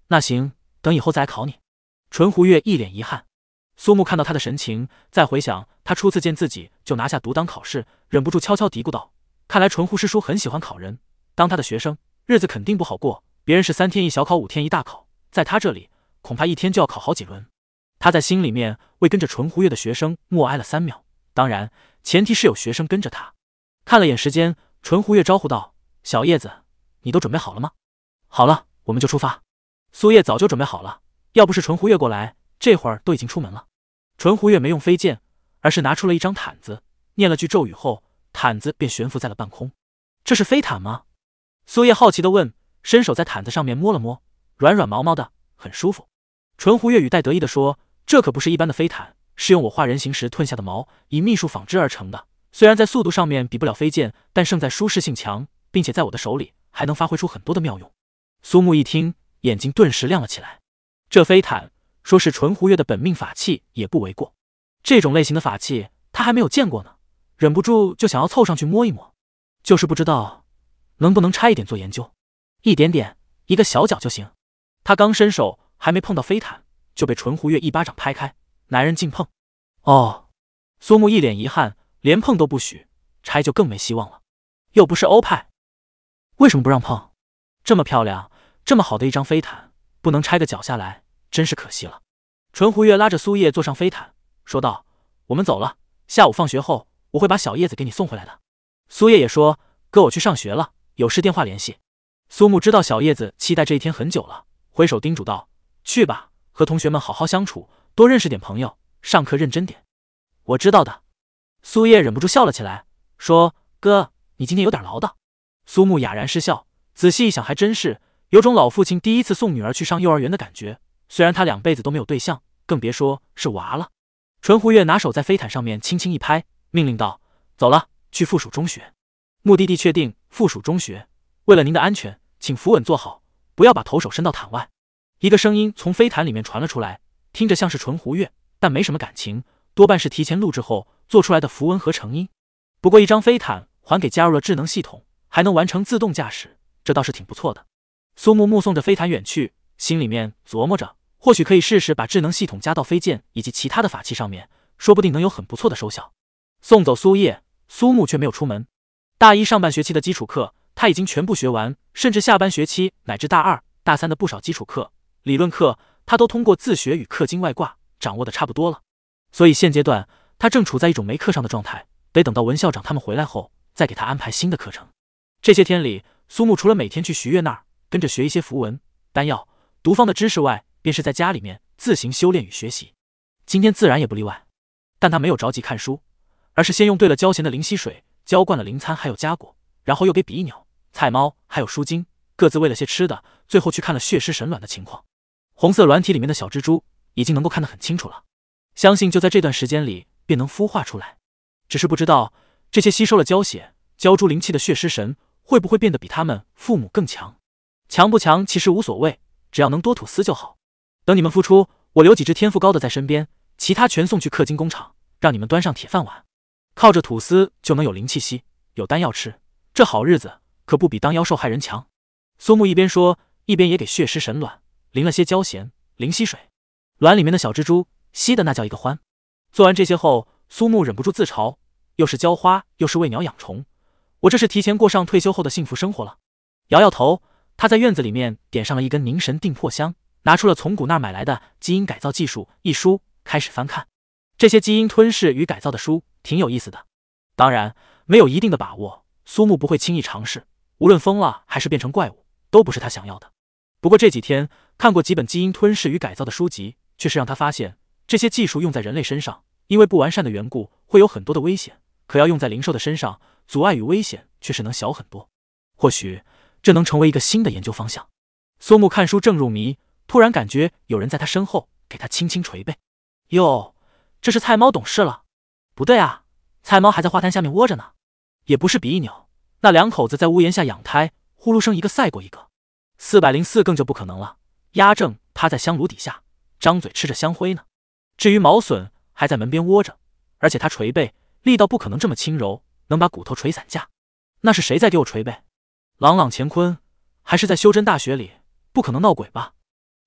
那行，等以后再来考你。纯胡月一脸遗憾。苏木看到他的神情，再回想他初次见自己就拿下独当考试，忍不住悄悄嘀咕道：看来纯胡师叔很喜欢考人，当他的学生，日子肯定不好过。别人是3天一小考，5天一大考，在他这里恐怕1天就要考好几轮。他在心里面为跟着纯胡月的学生默哀了3秒，当然前提是有学生跟着他。看了眼时间，纯胡月招呼道：小叶子，你都准备好了吗？好了，我们就出发。苏叶早就准备好了，要不是纯胡月过来，这会儿都已经出门了。纯胡月没用飞剑，而是拿出了一张毯子，念了句咒语后，毯子便悬浮在了半空。这是飞毯吗？苏叶好奇地问，伸手在毯子上面摸了摸，软软毛毛的，很舒服。纯胡月语带得意地说，这可不是一般的飞毯，是用我画人形时褪下的毛，以秘术纺织而成的。虽然在速度上面比不了飞剑，但胜在舒适性强，并且在我的手里还能发挥出很多的妙用。苏木一听，眼睛顿时亮了起来。这飞毯说是纯胡月的本命法器也不为过，这种类型的法器他还没有见过呢，忍不住就想要凑上去摸一摸，就是不知道能不能拆一点做研究。一点点，一个小角就行。他刚伸手还没碰到飞毯，就被纯胡月一巴掌拍开，男人竟碰。哦，苏木一脸遗憾，连碰都不许，拆就更没希望了。又不是欧派，为什么不让碰？这么漂亮，这么好的一张飞毯，不能拆个角下来，真是可惜了。纯胡月拉着苏叶坐上飞毯，说道：我们走了，下午放学后我会把小叶子给你送回来的。苏叶也说：哥，我去上学了，有事电话联系。苏木知道小叶子期待这一天很久了，挥手叮嘱道：去吧，和同学们好好相处，多认识点朋友，上课认真点。我知道的。苏叶忍不住笑了起来，说：哥，你今天有点唠叨。苏木哑然失笑，仔细一想还真是，有种老父亲第一次送女儿去上幼儿园的感觉，虽然他2辈子都没有对象，更别说是娃了。纯胡月拿手在飞毯上面轻轻一拍，命令道：走了，去附属中学。目的地确定，附属中学。为了您的安全，请扶稳坐好，不要把头手伸到毯外。一个声音从飞毯里面传了出来，听着像是纯胡月，但没什么感情，多半是提前录制后做出来的符文合成音。不过一张飞毯还给加入了智能系统，还能完成自动驾驶，这倒是挺不错的。苏木目送着飞毯远去，心里面琢磨着，或许可以试试把智能系统加到飞剑以及其他的法器上面，说不定能有很不错的收效。送走苏叶，苏木却没有出门。大1上半学期的基础课他已经全部学完，甚至下半学期乃至大2、大3的不少基础课、理论课，他都通过自学与氪金外挂掌握的差不多了。所以现阶段他正处在一种没课上的状态，得等到文校长他们回来后再给他安排新的课程。这些天里，苏木除了每天去徐月那儿跟着学一些符文、丹药、毒方的知识外，便是在家里面自行修炼与学习。今天自然也不例外，但他没有着急看书，而是先用兑了胶咸的灵犀水浇灌了灵参还有佳果，然后又给比翼鸟、菜猫还有舒金各自喂了些吃的，最后去看了血尸神卵的情况。红色卵体里面的小蜘蛛已经能够看得很清楚了，相信就在这段时间里便能孵化出来。只是不知道这些吸收了胶血、胶珠灵气的血尸神会不会变得比他们父母更强？强不强其实无所谓，只要能多吐丝就好。等你们复出，我留几只天赋高的在身边，其他全送去氪金工厂，让你们端上铁饭碗。靠着吐丝就能有灵气吸，有丹药吃，这好日子可不比当妖兽害人强。苏木一边说，一边也给血尸神卵淋了些胶咸、灵犀水。卵里面的小蜘蛛吸的那叫一个欢。做完这些后，苏木忍不住自嘲，又是浇花又是喂鸟养虫，我这是提前过上退休后的幸福生活了。摇摇头，他在院子里面点上了一根凝神定魄香，拿出了从古那儿买来的《基因改造技术》一书，开始翻看。这些基因吞噬与改造的书挺有意思的，当然没有一定的把握，苏木不会轻易尝试，无论疯了还是变成怪物，都不是他想要的。不过这几天看过几本基因吞噬与改造的书籍，却是让他发现这些技术用在人类身上，因为不完善的缘故，会有很多的危险，可要用在灵兽的身上，阻碍与危险却是能小很多。或许这能成为一个新的研究方向。苏木看书正入迷，突然感觉有人在他身后给他轻轻捶背。哟，这是菜猫懂事了。不对啊，菜猫还在花坛下面窝着呢。也不是比翼鸟，那2口子在屋檐下养胎，呼噜声一个赛过一个。404更就不可能了，鸭正趴在香炉底下，张嘴吃着香灰呢。至于毛笋还在门边窝着，而且他捶背力道不可能这么轻柔，能把骨头捶散架。那是谁在给我捶背？朗朗乾坤还是在修真大学里？不可能闹鬼吧？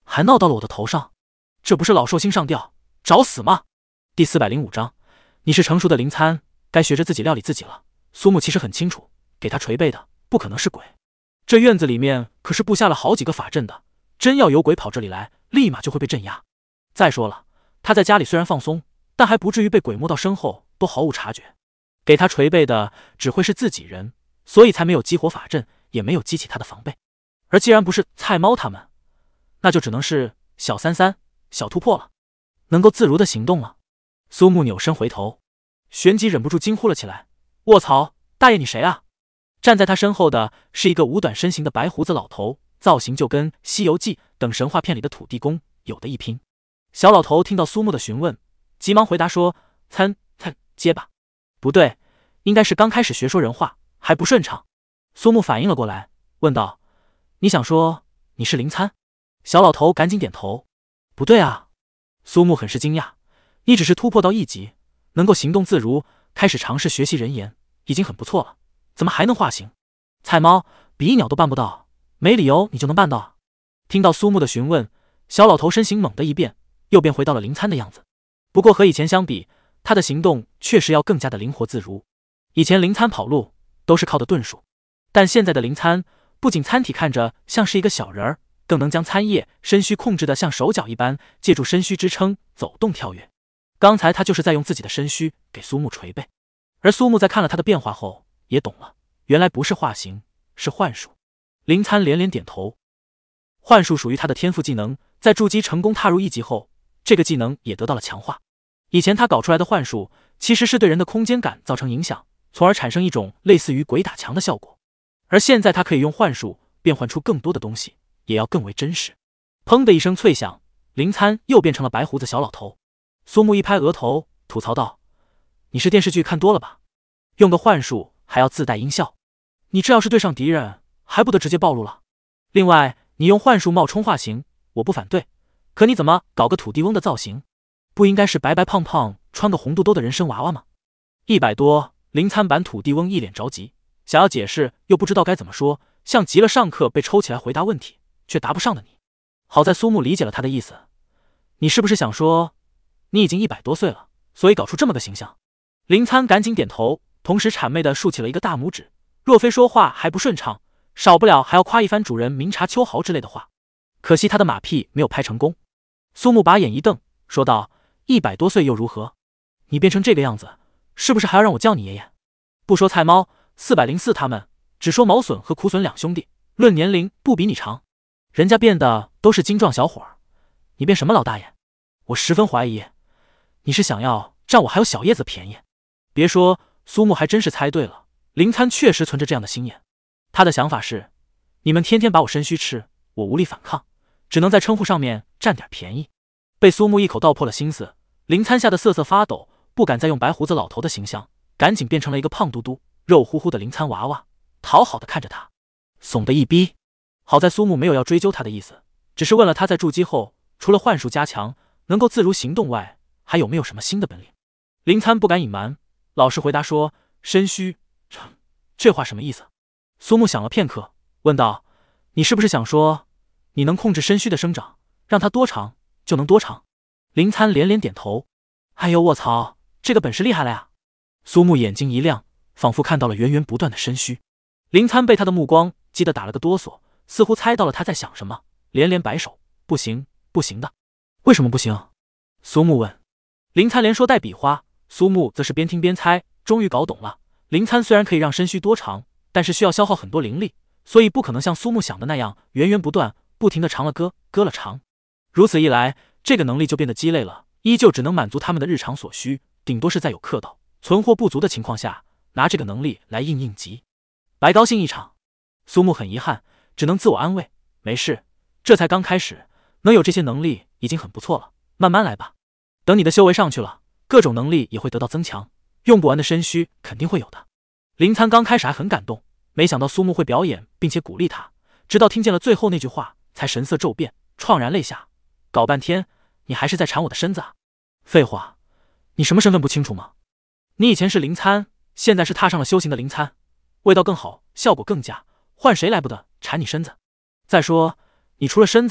还闹到了我的头上，这不是老寿星上吊，找死吗？第405章，你是成熟的灵参，该学着自己料理自己了。苏木其实很清楚，给他捶背的不可能是鬼，这院子里面可是布下了好几个法阵的，真要有鬼跑这里来，立马就会被镇压。再说了，他在家里虽然放松，但还不至于被鬼摸到身后都毫无察觉。给他捶背的只会是自己人，所以才没有激活法阵，也没有激起他的防备。而既然不是菜猫他们，那就只能是小三三、小突破了，能够自如的行动了。苏木扭身回头，旋即忍不住惊呼了起来：“卧槽，大爷你谁啊？”站在他身后的是一个五短身形的白胡子老头，造型就跟《西游记》等神话片里的土地公有的一拼。小老头听到苏木的询问，急忙回答说：“参结巴，不对，应该是刚开始学说人话，还不顺畅。”苏木反应了过来，问道：“你想说你是灵参？”小老头赶紧点头：“不对啊。”苏木很是惊讶：“你只是突破到1级，能够行动自如，开始尝试学习人言，已经很不错了，怎么还能化形？菜猫比翼鸟都办不到，没理由你就能办到啊！”听到苏木的询问，小老头身形猛地一变，又变回到了灵参的样子。不过和以前相比，他的行动确实要更加的灵活自如。以前灵参跑路都是靠的遁术，但现在的灵参不仅参体看着像是一个小人儿，更能将参叶身躯控制得像手脚一般，借助身躯支撑走动跳跃。刚才他就是在用自己的身躯给苏木捶背，而苏木在看了他的变化后也懂了，原来不是化形，是幻术。灵参连连点头。幻术属于他的天赋技能，在筑基成功踏入1级后，这个技能也得到了强化。以前他搞出来的幻术其实是对人的空间感造成影响，从而产生一种类似于鬼打墙的效果，而现在他可以用幻术变换出更多的东西，也要更为真实。砰的一声脆响，灵参又变成了白胡子小老头。苏木一拍额头，吐槽道：“你是电视剧看多了吧？用个幻术还要自带音效，你这要是对上敌人，还不得直接暴露了？另外，你用幻术冒充化形，我不反对，可你怎么搞个土地翁的造型？不应该是白白胖胖穿个红肚兜的人参娃娃吗？”100多，灵参版土地翁一脸着急，想要解释又不知道该怎么说，像极了上课被抽起来回答问题却答不上的你。好在苏木理解了他的意思，你是不是想说你已经100多岁了，所以搞出这么个形象？灵参赶紧点头，同时谄媚地竖起了一个大拇指，若非说话还不顺畅，少不了还要夸一番主人明察秋毫之类的话。可惜他的马屁没有拍成功。苏木把眼一瞪，说道：“100多岁又如何？你变成这个样子，是不是还要让我叫你爷爷？不说菜猫404他们，只说毛隼和苦隼两兄弟，论年龄不比你长，人家变的都是精壮小伙儿，你变什么老大爷？我十分怀疑你是想要占我还有小叶子便宜。”别说，苏木还真是猜对了，灵参确实存着这样的心眼。他的想法是，你们天天把我身躯吃，我无力反抗，只能在称呼上面占点便宜。被苏木一口道破了心思，灵参吓得瑟瑟发抖，不敢再用白胡子老头的形象，赶紧变成了一个胖嘟嘟、肉乎乎的灵参娃娃，讨好的看着他，怂的一逼。好在苏木没有要追究他的意思，只是问了他在筑基后，除了幻术加强，能够自如行动外，还有没有什么新的本领。灵参不敢隐瞒，老实回答说：“身虚。”这话什么意思？苏木想了片刻，问道：“你是不是想说，你能控制身虚的生长，让它多长就能多长？”灵参连连点头。哎呦卧槽，这个本事厉害了呀！苏木眼睛一亮，仿佛看到了源源不断的身虚。灵参被他的目光激得打了个哆嗦，似乎猜到了他在想什么，连连摆手：“不行，不行的。”为什么不行？苏木问。灵参连说带比划，苏木则是边听边猜，终于搞懂了。灵参虽然可以让身虚多长，但是需要消耗很多灵力，所以不可能像苏木想的那样源源不断，不停的长了割，割了长。如此一来，这个能力就变得鸡肋了，依旧只能满足他们的日常所需，顶多是在有客到、存货不足的情况下，拿这个能力来应急。白高兴一场。苏木很遗憾，只能自我安慰：没事，这才刚开始，能有这些能力已经很不错了，慢慢来吧。等你的修为上去了，各种能力也会得到增强，用不完的身躯肯定会有的。灵参刚开始还很感动，没想到苏木会表演并且鼓励他，直到听见了最后那句话，才神色骤变，怆然泪下。搞半天，你还是在缠我的身子啊？废话，你什么身份不清楚吗？你以前是灵参，现在是踏上了修行的灵参，味道更好，效果更佳，换谁来不得缠你身子？再说，你除了身子，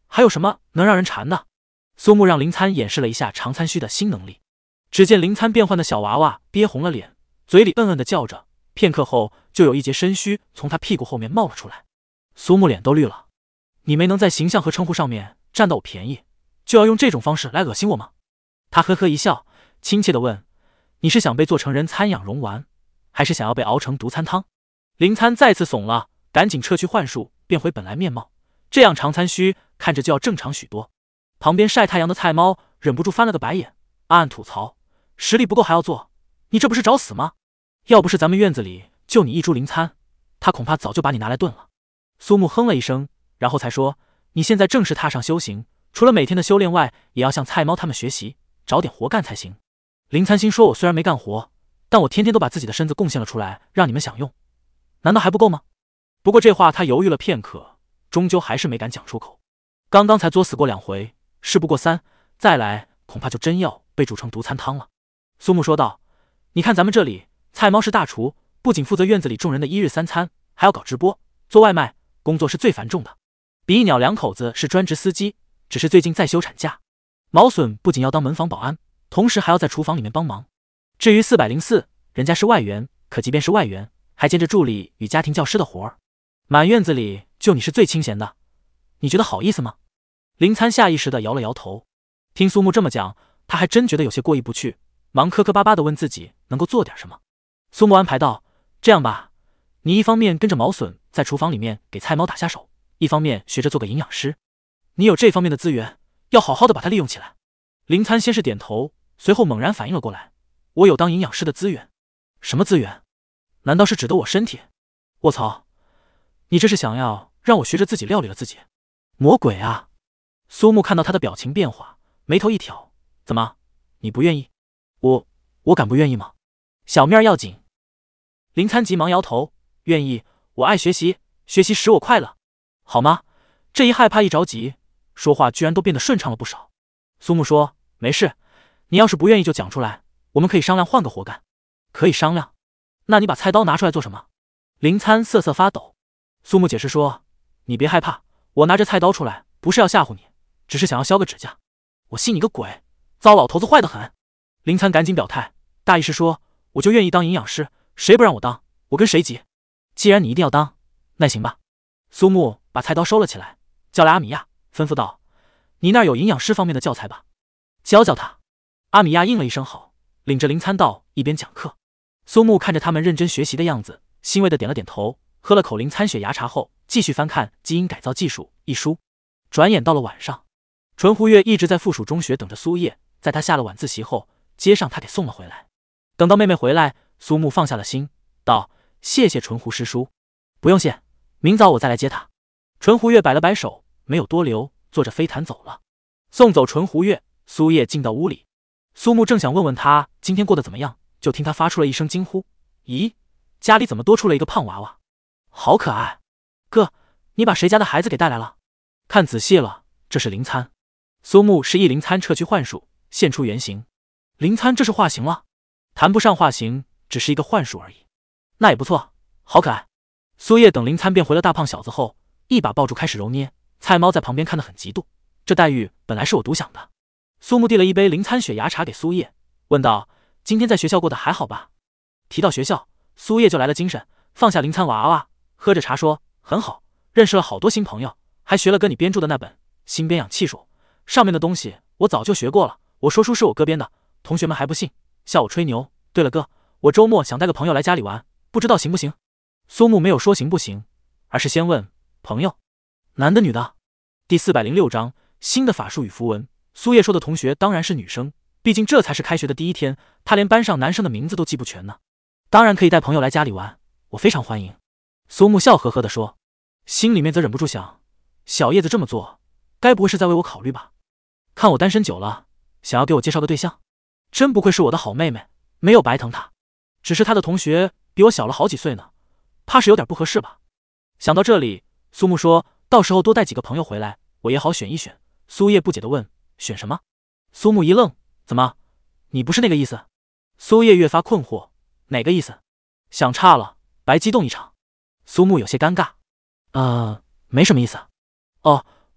还有什么能让人馋的？苏木让林参演示了一下长参须的新能力。只见林参变换的小娃娃憋红了脸，嘴里嗯嗯的叫着，片刻后就有一截身须从他屁股后面冒了出来。苏木脸都绿了，你没能在形象和称呼上面占到我便宜，就要用这种方式来恶心我吗？他呵呵一笑，亲切地问，你是想被做成人参养绒丸，还是想要被熬成毒参汤？林参再次怂了，赶紧撤去幻术，变回本来面貌，这样长参须看着就要正常许多。旁边晒太阳的菜猫忍不住翻了个白眼，暗暗吐槽，实力不够还要做，你这不是找死吗？要不是咱们院子里就你一株灵参，他恐怕早就把你拿来炖了。苏木哼了一声，然后才说，你现在正式踏上修行，除了每天的修炼外，也要向菜猫他们学习，找点活干才行。林参心说，我虽然没干活，但我天天都把自己的身子贡献了出来让你们享用，难道还不够吗？不过这话他犹豫了片刻，终究还是没敢讲出口。刚刚才作死过2回，事不过3，再来恐怕就真要被煮成毒参汤了。苏木说道，你看咱们这里，菜猫是大厨，不仅负责院子里众人的1日3餐，还要搞直播做外卖，工作是最繁重的。比翼鸟2口子是专职司机，只是最近在休产假。毛笋不仅要当门房保安，同时还要在厨房里面帮忙。至于404，人家是外援，可即便是外援，还兼着助理与家庭教师的活儿。满院子里就你是最清闲的，你觉得好意思吗？林参下意识地摇了摇头。听苏木这么讲，他还真觉得有些过意不去，忙磕磕巴巴地问自己能够做点什么。苏木安排道，这样吧，你一方面跟着毛笋在厨房里面给菜猫打下手，一方面学着做个营养师。你有这方面的资源，要好好的把它利用起来。林参先是点头，随后猛然反应了过来，我有当营养师的资源？什么资源？难道是指的我身体？卧槽，你这是想要让我学着自己料理了自己？魔鬼啊！苏木看到他的表情变化，眉头一挑，怎么，你不愿意？我敢不愿意吗？小命要紧。林参急忙摇头，愿意，我爱学习，学习使我快乐，好吗？这一害怕一着急，说话居然都变得顺畅了不少。苏木说，没事，你要是不愿意就讲出来，我们可以商量换个活干。可以商量？那你把菜刀拿出来做什么？林参瑟瑟发抖。苏木解释说，你别害怕，我拿着菜刀出来不是要吓唬你，只是想要削个指甲。我信你个鬼，糟老头子坏得很。林参赶紧表态，大意是说，我就愿意当营养师，谁不让我当，我跟谁急。既然你一定要当，那行吧。苏木把菜刀收了起来，叫来阿米亚，吩咐道，你那儿有营养师方面的教材吧？教教他。阿米亚应了一声好，领着林参道一边讲课。苏木看着他们认真学习的样子，欣慰的点了点头，喝了口林参雪芽茶后，继续翻看《基因改造技术》一书。转眼到了晚上，纯胡月一直在附属中学等着苏叶，在他下了晚自习后，接上他给送了回来。等到妹妹回来，苏木放下了心，道，谢谢纯胡师叔。不用谢，明早我再来接他。纯胡月摆了摆手，没有多留，坐着飞毯走了。送走纯胡月，苏叶进到屋里。苏木正想问问他今天过得怎么样，就听他发出了一声惊呼，咦，家里怎么多出了一个胖娃娃，好可爱。哥，你把谁家的孩子给带来了？看仔细了，这是林参。苏木示意林参撤去幻术，现出原形。林参这是化形了？谈不上化形，只是一个幻术而已。那也不错，好可爱。苏叶等林参变回了大胖小子后，一把抱住开始揉捏。菜猫在旁边看得很嫉妒，这待遇本来是我独享的。苏木递了一杯林参雪芽茶给苏叶，问道，今天在学校过得还好吧？提到学校，苏叶就来了精神，放下林参娃娃，喝着茶说，很好，认识了好多新朋友，还学了哥你编著的那本《新编氧气术》，上面的东西我早就学过了，我说书是我哥编的，同学们还不信，笑我吹牛。对了哥，我周末想带个朋友来家里玩，不知道行不行？苏木没有说行不行，而是先问，朋友男的女的？第406章新的法术与符文。苏叶说的同学当然是女生，毕竟这才是开学的第一天，他连班上男生的名字都记不全呢。当然可以带朋友来家里玩，我非常欢迎。苏木笑呵呵地说，心里面则忍不住想，小叶子这么做，该不会是在为我考虑吧？看我单身久了，想要给我介绍个对象，真不愧是我的好妹妹，没有白疼她。只是她的同学比我小了好几岁呢，怕是有点不合适吧。想到这里，苏木说，到时候多带几个朋友回来，我也好选一选。苏叶不解地问，选什么？苏木一愣，怎么，你不是那个意思？苏叶越发困惑，哪个意思？想差了，白激动一场。苏木有些尴尬，没什么意思。哦，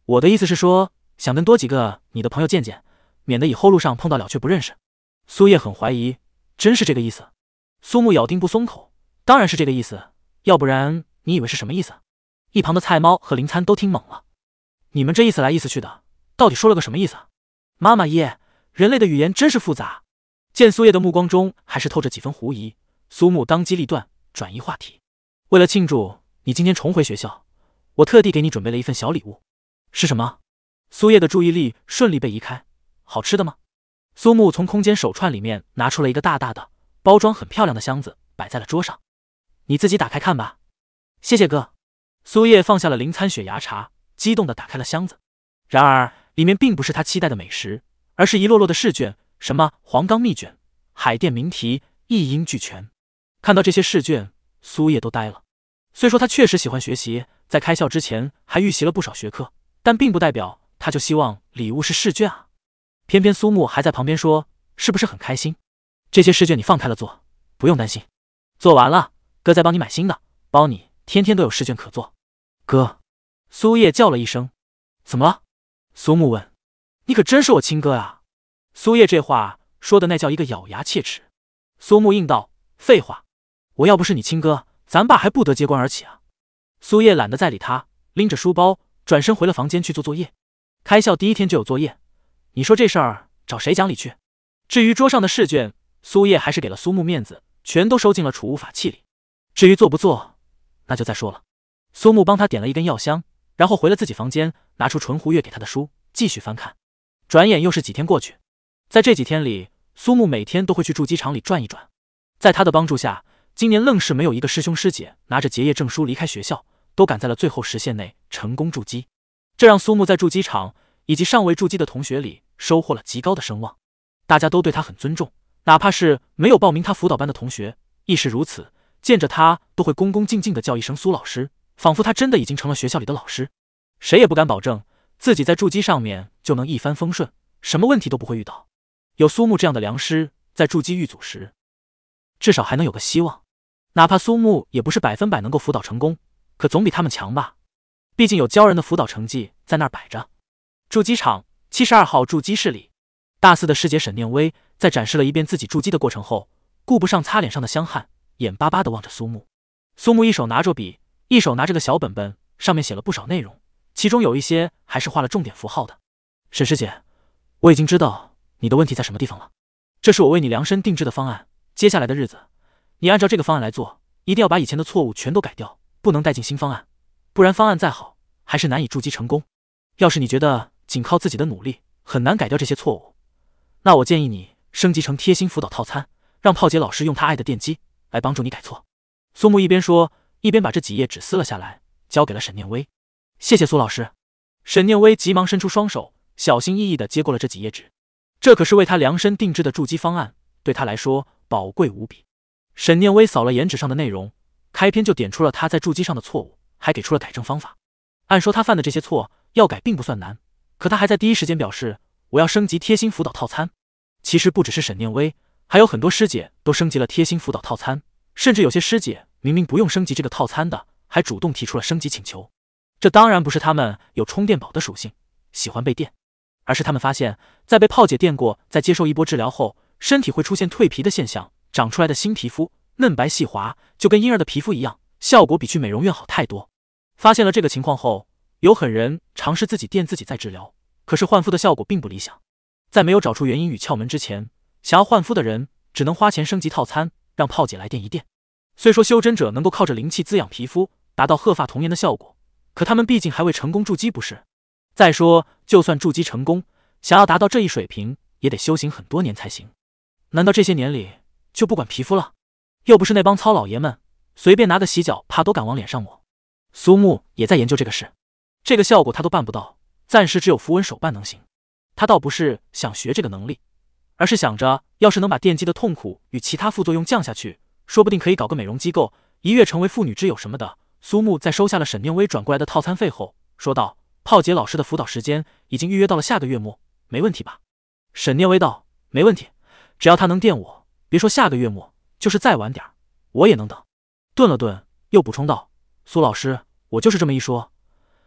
我的意思是说，想跟多几个你的朋友见见，免得以后路上碰到了却不认识。苏叶很怀疑，真是这个意思？苏木咬定不松口，当然是这个意思，要不然你以为是什么意思？一旁的菜猫和林参都听懵了，你们这意思来意思去的，到底说了个什么意思？妈妈耶，人类的语言真是复杂。见苏叶的目光中还是透着几分狐疑，苏木当机立断，转移话题。为了庆祝你今天重回学校，我特地给你准备了一份小礼物。是什么？苏叶的注意力顺利被移开。好吃的吗？苏木从空间手串里面拿出了一个大大的、包装很漂亮的箱子，摆在了桌上。你自己打开看吧。谢谢哥。苏叶放下了零参雪芽茶，激动地打开了箱子。然而里面并不是他期待的美食，而是一摞摞的试卷，什么黄冈密卷、海淀名题，一应俱全。看到这些试卷，苏叶都呆了。虽说他确实喜欢学习，在开校之前还预习了不少学科，但并不代表他就希望礼物是试卷啊。偏偏苏木还在旁边说，是不是很开心？这些试卷你放开了做，不用担心。做完了，哥再帮你买新的，包你天天都有试卷可做。哥，苏叶叫了一声。怎么了？苏木问。你可真是我亲哥啊！苏叶这话说的那叫一个咬牙切齿。苏木应道，废话，我要不是你亲哥，咱爸还不得揭棺而起啊！苏叶懒得再理他，拎着书包转身回了房间去做作业。开校第一天就有作业，你说这事儿找谁讲理去？至于桌上的试卷，苏叶还是给了苏木面子，全都收进了储物法器里。至于做不做，那就再说了。苏木帮他点了一根药香，然后回了自己房间，拿出纯胡月给他的书，继续翻看。转眼又是几天过去，在这几天里，苏木每天都会去筑基场里转一转。在他的帮助下，今年愣是没有一个师兄师姐拿着结业证书离开学校，都赶在了最后时限内成功筑基。这让苏木在筑基场以及尚未筑基的同学里收获了极高的声望，大家都对他很尊重，哪怕是没有报名他辅导班的同学亦是如此，见着他都会恭恭敬敬地叫一声苏老师，仿佛他真的已经成了学校里的老师。谁也不敢保证自己在筑基上面就能一帆风顺，什么问题都不会遇到。有苏木这样的良师在筑基遇阻时，至少还能有个希望。哪怕苏木也不是100%能够辅导成功，可总比他们强吧。毕竟有骄人的辅导成绩在那儿摆着。筑基场72号筑基室里，大四的师姐沈念薇在展示了一遍自己筑基的过程后，顾不上擦脸上的香汗，眼巴巴地望着苏木。苏木一手拿着笔，一手拿着个小本本，上面写了不少内容，其中有一些还是画了重点符号的。沈师姐，我已经知道你的问题在什么地方了。这是我为你量身定制的方案，接下来的日子，你按照这个方案来做，一定要把以前的错误全都改掉，不能带进新方案，不然方案再好，还是难以筑基成功。要是你觉得仅靠自己的努力很难改掉这些错误，那我建议你升级成贴心辅导套餐，让炮姐老师用她爱的电击来帮助你改错。苏木一边说，一边把这几页纸撕了下来，交给了沈念薇。谢谢苏老师。沈念薇急忙伸出双手，小心翼翼地接过了这几页纸。这可是为他量身定制的筑基方案，对他来说宝贵无比。沈念薇扫了眼纸上的内容，开篇就点出了他在筑基上的错误，还给出了改正方法。按说他犯的这些错要改并不算难，可他还在第一时间表示我要升级贴心辅导套餐。其实不只是沈念薇，还有很多师姐都升级了贴心辅导套餐，甚至有些师姐明明不用升级这个套餐的，还主动提出了升级请求。这当然不是他们有充电宝的属性，喜欢被电，而是他们发现在被炮姐电过，在接受一波治疗后，身体会出现蜕皮的现象，长出来的新皮肤嫩白细滑，就跟婴儿的皮肤一样，效果比去美容院好太多。发现了这个情况后，有很人尝试自己电自己再治疗，可是焕肤的效果并不理想。在没有找出原因与窍门之前，想要焕肤的人只能花钱升级套餐，让炮姐来电一电。虽说修真者能够靠着灵气滋养皮肤，达到鹤发童颜的效果，可他们毕竟还未成功筑基不是？再说就算筑基成功，想要达到这一水平也得修行很多年才行。难道这些年里就不管皮肤了？又不是那帮糙老爷们随便拿个洗脚帕都敢往脸上抹。苏木也在研究这个事，这个效果他都办不到，暂时只有符文手办能行。他倒不是想学这个能力，而是想着要是能把电击的痛苦与其他副作用降下去，说不定可以搞个美容机构，一跃成为妇女之友什么的。苏木在收下了沈念薇转过来的套餐费后说道，炮姐老师的辅导时间已经预约到了下个月末，没问题吧？沈念薇道，没问题，只要他能电我，别说下个月末，就是再晚点我也能等。顿了顿，又补充道，苏老师，我就是这么一说，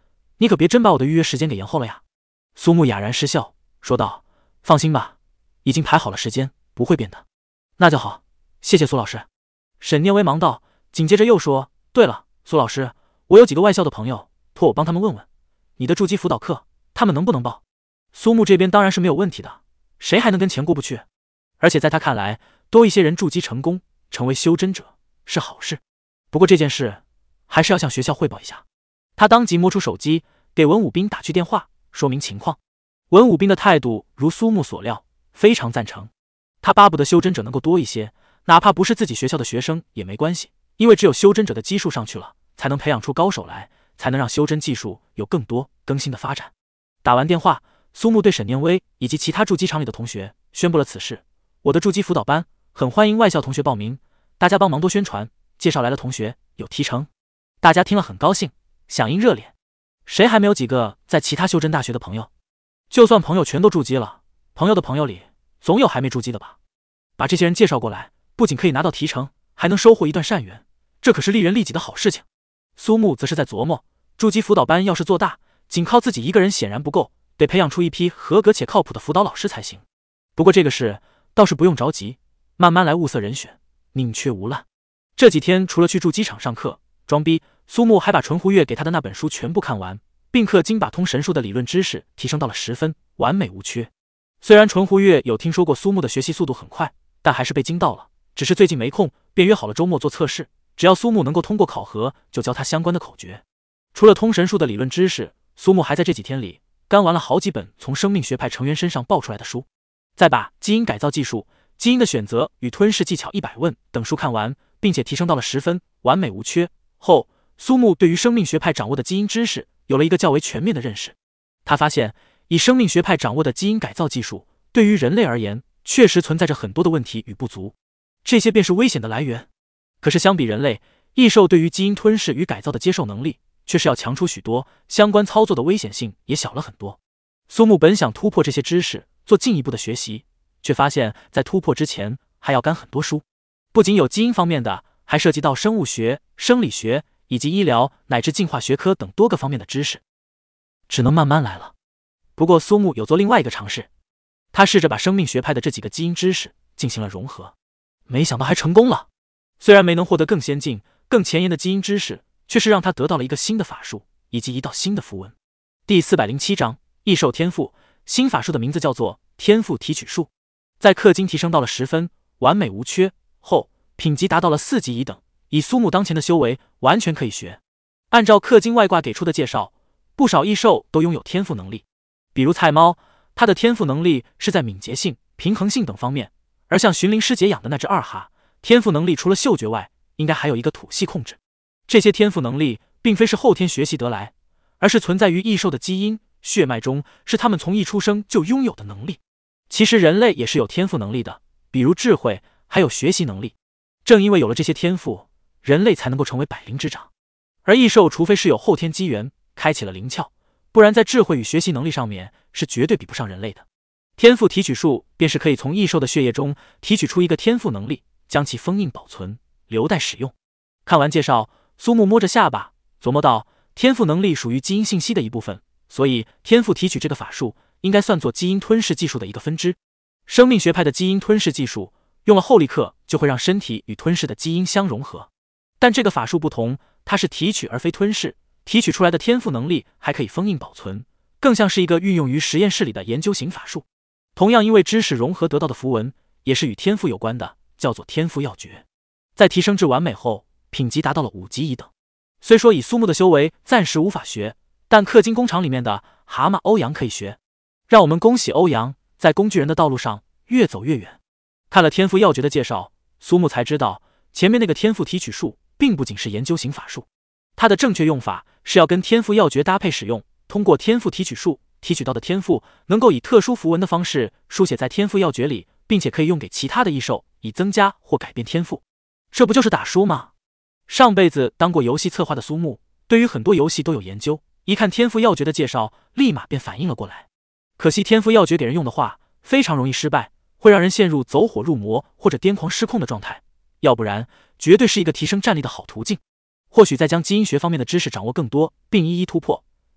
你可别真把我的预约时间给延后了呀。苏木哑然失笑，说道：“放心吧，已经排好了时间，不会变的。”那就好，谢谢苏老师。沈念威忙道，紧接着又说：“对了，苏老师，我有几个外校的朋友，托我帮他们问问，你的筑基辅导课，他们能不能报？”苏木这边当然是没有问题的，谁还能跟钱过不去？而且在他看来，多一些人筑基成功，成为修真者是好事。不过这件事还是要向学校汇报一下。他当即摸出手机，给文武斌打去电话，说明情况。文武斌的态度如苏木所料，非常赞成。他巴不得修真者能够多一些，哪怕不是自己学校的学生也没关系，因为只有修真者的基数上去了，才能培养出高手来，才能让修真技术有更多更新的发展。打完电话，苏木对沈念威以及其他筑基厂里的同学宣布了此事。我的筑基辅导班很欢迎外校同学报名，大家帮忙多宣传，介绍来的同学有提成。大家听了很高兴，响应热烈。谁还没有几个在其他修真大学的朋友？就算朋友全都筑基了，朋友的朋友里总有还没筑基的吧？把这些人介绍过来，不仅可以拿到提成，还能收获一段善缘，这可是利人利己的好事情。苏木则是在琢磨，筑基辅导班要是做大，仅靠自己一个人显然不够，得培养出一批合格且靠谱的辅导老师才行。不过这个事倒是不用着急，慢慢来，物色人选，宁缺毋滥。这几天除了去筑基厂上课装逼，苏木还把纯胡月给他的那本书全部看完，并氪金把通神术的理论知识提升到了10分，完美无缺。虽然纯胡月有听说过苏木的学习速度很快，但还是被惊到了，只是最近没空，便约好了周末做测试，只要苏木能够通过考核，就教他相关的口诀。除了通神术的理论知识，苏木还在这几天里干完了好几本从生命学派成员身上爆出来的书，再把基因改造技术、基因的选择与吞噬技巧100问等书看完，并且提升到了10分，完美无缺后，苏木对于生命学派掌握的基因知识有了一个较为全面的认识。他发现，以生命学派掌握的基因改造技术，对于人类而言，确实存在着很多的问题与不足，这些便是危险的来源。可是相比人类，异兽对于基因吞噬与改造的接受能力，却是要强出许多，相关操作的危险性也小了很多。苏木本想突破这些知识，做进一步的学习，却发现，在突破之前还要干很多书，不仅有基因方面的，还涉及到生物学、生理学以及医疗乃至进化学科等多个方面的知识，只能慢慢来了。不过苏木有做另外一个尝试，他试着把生命学派的这几个基因知识进行了融合，没想到还成功了。虽然没能获得更先进、更前沿的基因知识，却是让他得到了一个新的法术以及一道新的符文。第407章异兽天赋，新法术的名字叫做天赋提取术。在氪金提升到了10分，完美无缺后，品级达到了4级乙等，以苏木当前的修为，完全可以学。按照氪金外挂给出的介绍，不少异兽都拥有天赋能力，比如菜猫，它的天赋能力是在敏捷性、平衡性等方面，而像寻灵师姐养的那只二哈，天赋能力除了嗅觉外，应该还有一个土系控制。这些天赋能力并非是后天学习得来，而是存在于异兽的基因血脉中，是他们从一出生就拥有的能力。其实人类也是有天赋能力的，比如智慧，还有学习能力。正因为有了这些天赋，人类才能够成为百灵之长。而异兽除非是有后天机缘，开启了灵窍，不然在智慧与学习能力上面是绝对比不上人类的。天赋提取术便是可以从异兽的血液中提取出一个天赋能力，将其封印保存，留待使用。看完介绍，苏木摸着下巴琢磨道，天赋能力属于基因信息的一部分，所以天赋提取这个法术应该算作基因吞噬技术的一个分支。生命学派的基因吞噬技术用了后立刻就会让身体与吞噬的基因相融合，但这个法术不同，它是提取而非吞噬，提取出来的天赋能力还可以封印保存，更像是一个运用于实验室里的研究型法术。同样因为知识融合得到的符文也是与天赋有关的，叫做天赋要诀。在提升至完美后，品级达到了5级乙等。虽说以苏木的修为暂时无法学，但氪金工厂里面的蛤蟆欧阳可以学。让我们恭喜欧阳在工具人的道路上越走越远。看了天赋要诀的介绍，苏木才知道前面那个天赋提取术并不仅是研究型法术，它的正确用法是要跟天赋要诀搭配使用，通过天赋提取术提取到的天赋能够以特殊符文的方式书写在天赋要诀里，并且可以用给其他的异兽，以增加或改变天赋。这不就是打书吗？上辈子当过游戏策划的苏木对于很多游戏都有研究，一看天赋要诀的介绍，立马便反应了过来。可惜天赋要诀给人用的话非常容易失败，会让人陷入走火入魔或者癫狂失控的状态，要不然绝对是一个提升战力的好途径。或许再将基因学方面的知识掌握更多，并一一突破，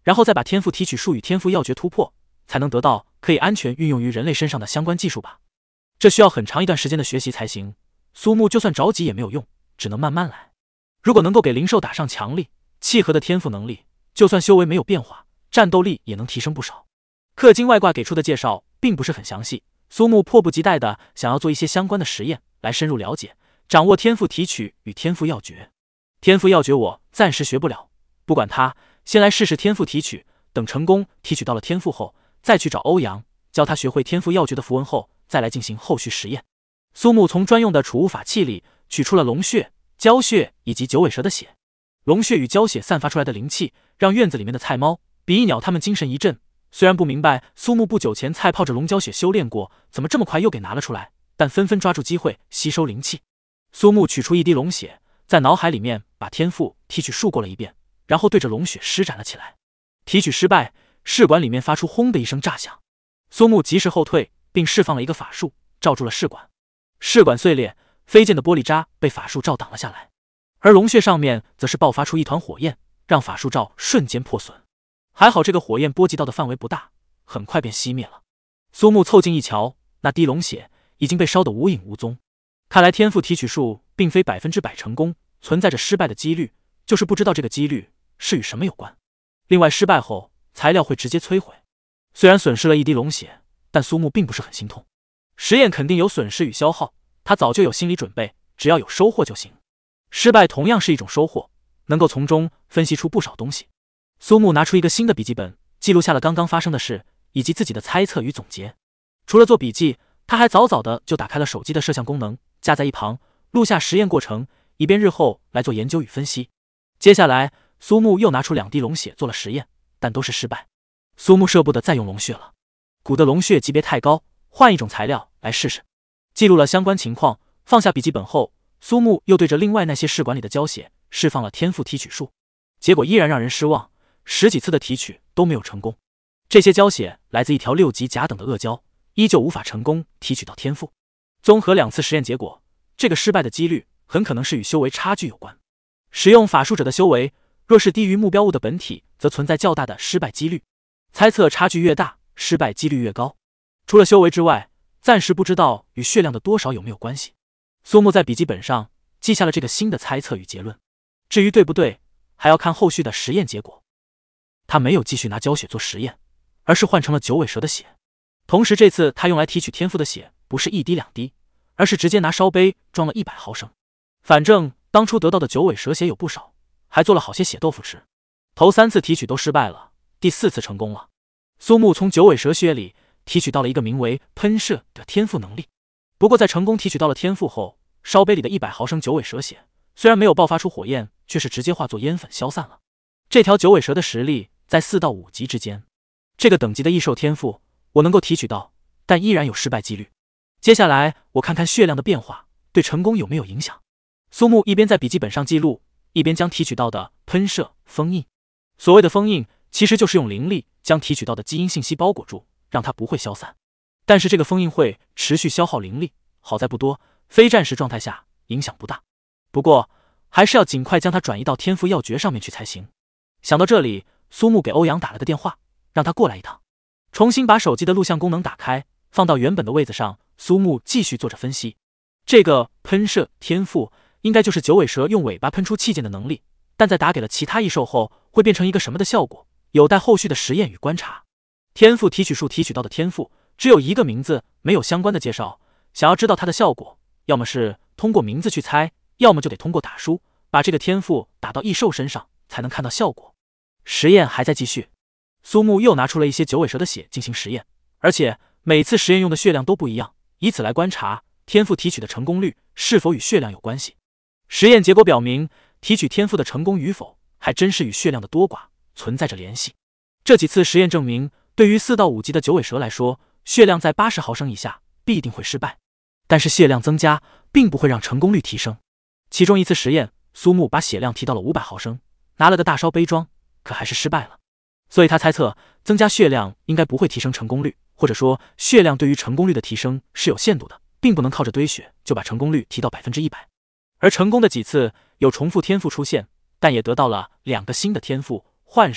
然后再把天赋提取术与天赋要诀突破，才能得到可以安全运用于人类身上的相关技术吧。这需要很长一段时间的学习才行，苏木就算着急也没有用，只能慢慢来。如果能够给灵兽打上强力契合的天赋能力，就算修为没有变化，战斗力也能提升不少。氪金外挂给出的介绍并不是很详细，苏木迫不及待的想要做一些相关的实验来深入了解，掌握天赋提取与天赋要诀。天赋要诀我暂时学不了，不管它，先来试试天赋提取，等成功提取到了天赋后，再去找欧阳，教他学会天赋要诀的符文后，再来进行后续实验。苏木从专用的储物法器里取出了龙血、蛟血以及九尾蛇的血。龙血与蛟血散发出来的灵气，让院子里面的菜猫、比翼鸟他们精神一振。虽然不明白苏木不久前才泡着龙蛟血修炼过，怎么这么快又给拿了出来，但纷纷抓住机会吸收灵气。苏木取出一滴龙血，在脑海里面把天赋提取术过了一遍，然后对着龙血施展了起来。提取失败，试管里面发出轰的一声炸响。苏木及时后退，并释放了一个法术，罩住了试管。试管碎裂，飞溅的玻璃渣被法术罩挡了下来，而龙穴上面则是爆发出一团火焰，让法术罩瞬间破损。还好这个火焰波及到的范围不大，很快便熄灭了。苏木凑近一瞧，那滴龙血已经被烧得无影无踪。看来天赋提取术并非100%成功，存在着失败的几率，就是不知道这个几率是与什么有关。另外，失败后材料会直接摧毁。虽然损失了一滴龙血，但苏木并不是很心痛。实验肯定有损失与消耗，他早就有心理准备，只要有收获就行。失败同样是一种收获，能够从中分析出不少东西。苏木拿出一个新的笔记本，记录下了刚刚发生的事以及自己的猜测与总结。除了做笔记，他还早早的就打开了手机的摄像功能，架在一旁录下实验过程，以便日后来做研究与分析。接下来，苏木又拿出2滴龙血做了实验，但都是失败。苏木舍不得再用龙血了，古的龙血级别太高，换一种材料来试试。记录了相关情况，放下笔记本后，苏木又对着另外那些试管里的胶血释放了天赋提取术，结果依然让人失望，10几次的提取都没有成功。这些胶血来自一条6级甲等的恶蛟，依旧无法成功提取到天赋。综合2次实验结果，这个失败的几率很可能是与修为差距有关。使用法术者的修为若是低于目标物的本体，则存在较大的失败几率。猜测差距越大，失败几率越高。除了修为之外，暂时不知道与血量的多少有没有关系。苏木在笔记本上记下了这个新的猜测与结论，至于对不对，还要看后续的实验结果。他没有继续拿胶血做实验，而是换成了九尾蛇的血。同时这次他用来提取天赋的血不是1滴2滴，而是直接拿烧杯装了100毫升。反正当初得到的九尾蛇血有不少，还做了好些血豆腐吃。头3次提取都失败了，第4次成功了。苏木从九尾蛇血里提取到了一个名为喷射的天赋能力。不过在成功提取到了天赋后，烧杯里的100毫升九尾蛇血虽然没有爆发出火焰，却是直接化作烟粉消散了。这条九尾蛇的实力在4到5级之间，这个等级的异兽天赋我能够提取到，但依然有失败几率。接下来我看看血量的变化对成功有没有影响。苏木一边在笔记本上记录，一边将提取到的喷射封印。所谓的封印其实就是用灵力将提取到的基因信息包裹住，让它不会消散。但是这个封印会持续消耗灵力，好在不多，非战时状态下影响不大。不过还是要尽快将它转移到天赋要诀上面去才行。想到这里，苏木给欧阳打了个电话，让他过来一趟。重新把手机的录像功能打开，放到原本的位子上，苏木继续做着分析。这个喷射天赋应该就是九尾蛇用尾巴喷出气剑的能力，但在打给了其他异兽后会变成一个什么的效果，有待后续的实验与观察。天赋提取术提取到的天赋只有一个名字，没有相关的介绍，想要知道它的效果，要么是通过名字去猜，要么就得通过打书，把这个天赋打到异兽身上才能看到效果。实验还在继续，苏木又拿出了一些九尾蛇的血进行实验，而且每次实验用的血量都不一样，以此来观察天赋提取的成功率是否与血量有关系。实验结果表明，提取天赋的成功与否还真是与血量的多寡存在着联系。这几次实验证明，对于4到5级的九尾蛇来说，血量在80毫升以下必定会失败，但是血量增加并不会让成功率提升。其中一次实验，苏木把血量提到了500毫升，拿了个大烧杯装，可还是失败了。所以他猜测增加血量应该不会提升成功率，或者说血量对于成功率的提升是有限度的，并不能靠着堆血就把成功率提到100%。而成功的几次有重复天赋出现，但也得到了2个新的天赋，幻蛇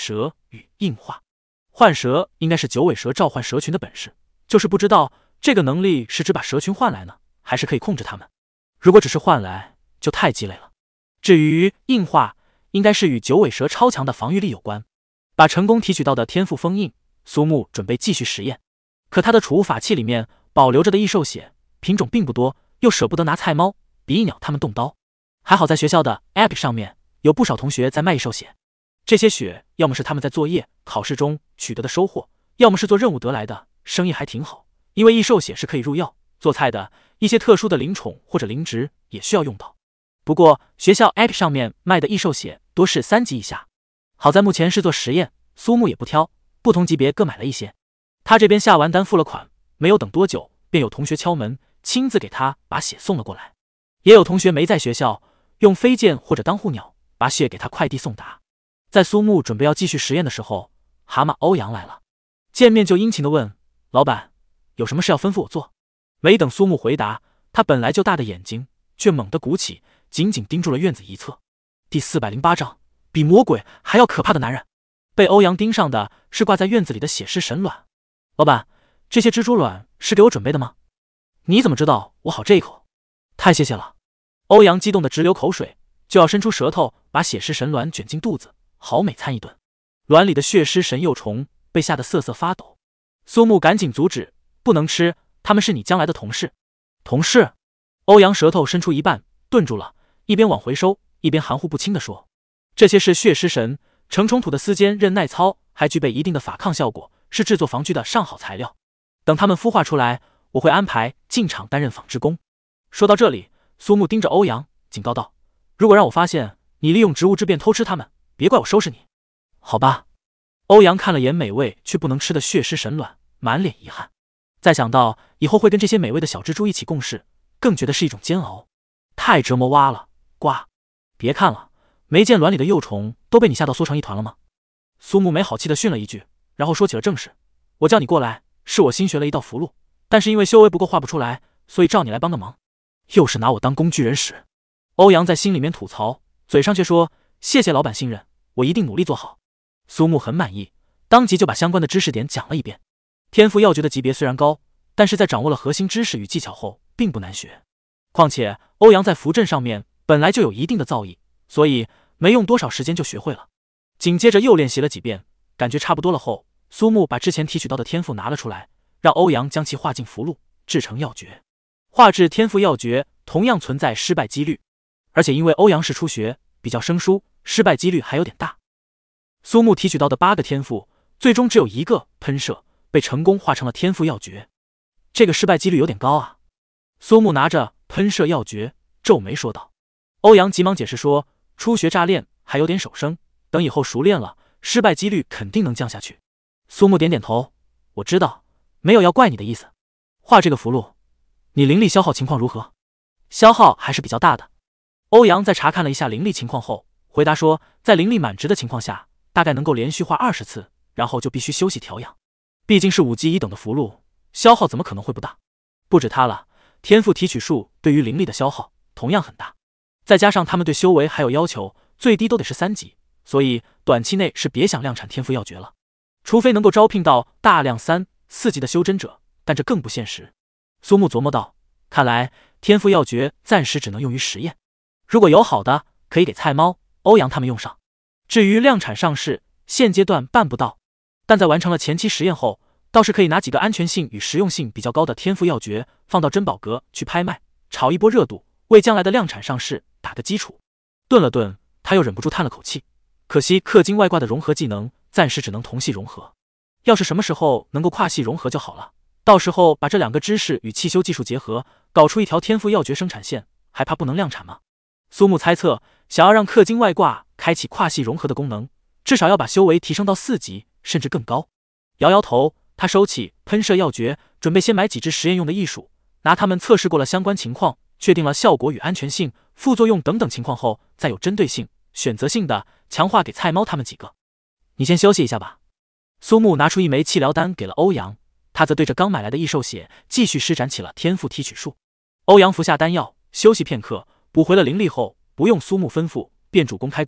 与硬化。换蛇应该是九尾蛇召唤蛇群的本事，就是不知道这个能力是指把蛇群换来呢，还是可以控制它们。如果只是换来，就太鸡肋了。至于硬化，应该是与九尾蛇超强的防御力有关。把成功提取到的天赋封印，苏木准备继续实验。可他的储物法器里面保留着的异兽血品种并不多，又舍不得拿菜猫、比翼鸟他们动刀。还好在学校的 Epic 上面有不少同学在卖异兽血，这些血要么是他们在作业、考试中取得的收获，要么是做任务得来的，生意还挺好。因为异兽血是可以入药、做菜的，一些特殊的灵宠或者灵植也需要用到。不过学校 Epic 上面卖的异兽血多是3级以下。好在目前是做实验，苏木也不挑，不同级别各买了一些。他这边下完单付了款，没有等多久，便有同学敲门，亲自给他把血送了过来。也有同学没在学校，用飞剑或者当护鸟把血给他快递送达。在苏木准备要继续实验的时候，蛤蟆欧阳来了，见面就殷勤地问：“老板，有什么事要吩咐我做？”没等苏木回答，他本来就大的眼睛却猛地鼓起，紧紧盯住了院子一侧。第408章，比魔鬼还要可怕的男人。被欧阳盯上的是挂在院子里的血尸神卵。老板，这些蜘蛛卵是给我准备的吗？你怎么知道我好这一口？太谢谢了。欧阳激动得直流口水，就要伸出舌头把血尸神卵卷进肚子，好美餐一顿。卵里的血尸神幼虫被吓得瑟瑟发抖。苏木赶紧阻止，不能吃，他们是你将来的同事。同事？欧阳舌头伸出一半，顿住了，一边往回收，一边含糊不清地说：“这些是血尸神，成虫土的丝尖韧耐操，还具备一定的法抗效果，是制作防具的上好材料。等它们孵化出来，我会安排进场担任纺织工。”说到这里，苏木盯着欧阳，警告道：“如果让我发现你利用植物之便偷吃它们，别怪我收拾你。”好吧。欧阳看了眼美味却不能吃的血尸神卵，满脸遗憾。再想到以后会跟这些美味的小蜘蛛一起共事，更觉得是一种煎熬，太折磨蛙了。呱！别看了，没见卵里的幼虫都被你吓到缩成一团了吗？苏木没好气地训了一句，然后说起了正事：“我叫你过来，是我新学了一道符箓，但是因为修为不够画不出来，所以召你来帮个忙。”又是拿我当工具人使。欧阳在心里面吐槽，嘴上却说：“谢谢老板信任，我一定努力做好。”苏木很满意，当即就把相关的知识点讲了一遍。天赋要诀的级别虽然高，但是在掌握了核心知识与技巧后并不难学。况且欧阳在符阵上面本来就有一定的造诣，所以没用多少时间就学会了。紧接着又练习了几遍，感觉差不多了后，苏木把之前提取到的天赋拿了出来，让欧阳将其化进符箓，制成要诀。画制天赋要诀同样存在失败几率，而且因为欧阳是初学，比较生疏，失败几率还有点大。苏木提取到的8个天赋，最终只有1个喷射被成功化成了天赋要诀，这个失败几率有点高啊。苏木拿着喷射要诀皱眉说道。欧阳急忙解释说，初学乍练还有点手生，等以后熟练了，失败几率肯定能降下去。苏木点点头，我知道，没有要怪你的意思。画这个符箓，你灵力消耗情况如何？消耗还是比较大的。欧阳在查看了一下灵力情况后，回答说，在灵力满值的情况下，大概能够连续画20次，然后就必须休息调养。毕竟是5级1等的符箓，消耗怎么可能会不大？不止它了，天赋提取术对于灵力的消耗同样很大，再加上他们对修为还有要求，最低都得是3级，所以短期内是别想量产天赋要诀了。除非能够招聘到大量3、4级的修真者，但这更不现实。苏木琢磨道，看来天赋要诀暂时只能用于实验，如果有好的，可以给菜猫、欧阳他们用上。至于量产上市，现阶段办不到，但在完成了前期实验后，倒是可以拿几个安全性与实用性比较高的天赋要诀放到珍宝阁去拍卖，炒一波热度，为将来的量产上市打个基础。顿了顿，他又忍不住叹了口气，可惜氪金外挂的融合技能暂时只能同系融合，要是什么时候能够跨系融合就好了，到时候把这2个知识与汽修技术结合，搞出一条天赋要诀生产线，还怕不能量产吗？苏木猜测，想要让氪金外挂开启跨系融合的功能，至少要把修为提升到4级甚至更高。摇摇头，他收起喷射要诀，准备先买几只实验用的艺术，拿它们测试过了相关情况，确定了效果与安全性、副作用等等情况后，再有针对性、选择性的强化给菜猫他们几个。你先休息一下吧。苏木拿出一枚气疗丹给了欧阳，他则对着刚买来的异兽血继续施展起了天赋提取术。欧阳服下丹药，休息片刻，补回了灵力后，不用苏木吩咐，便主攻开弓，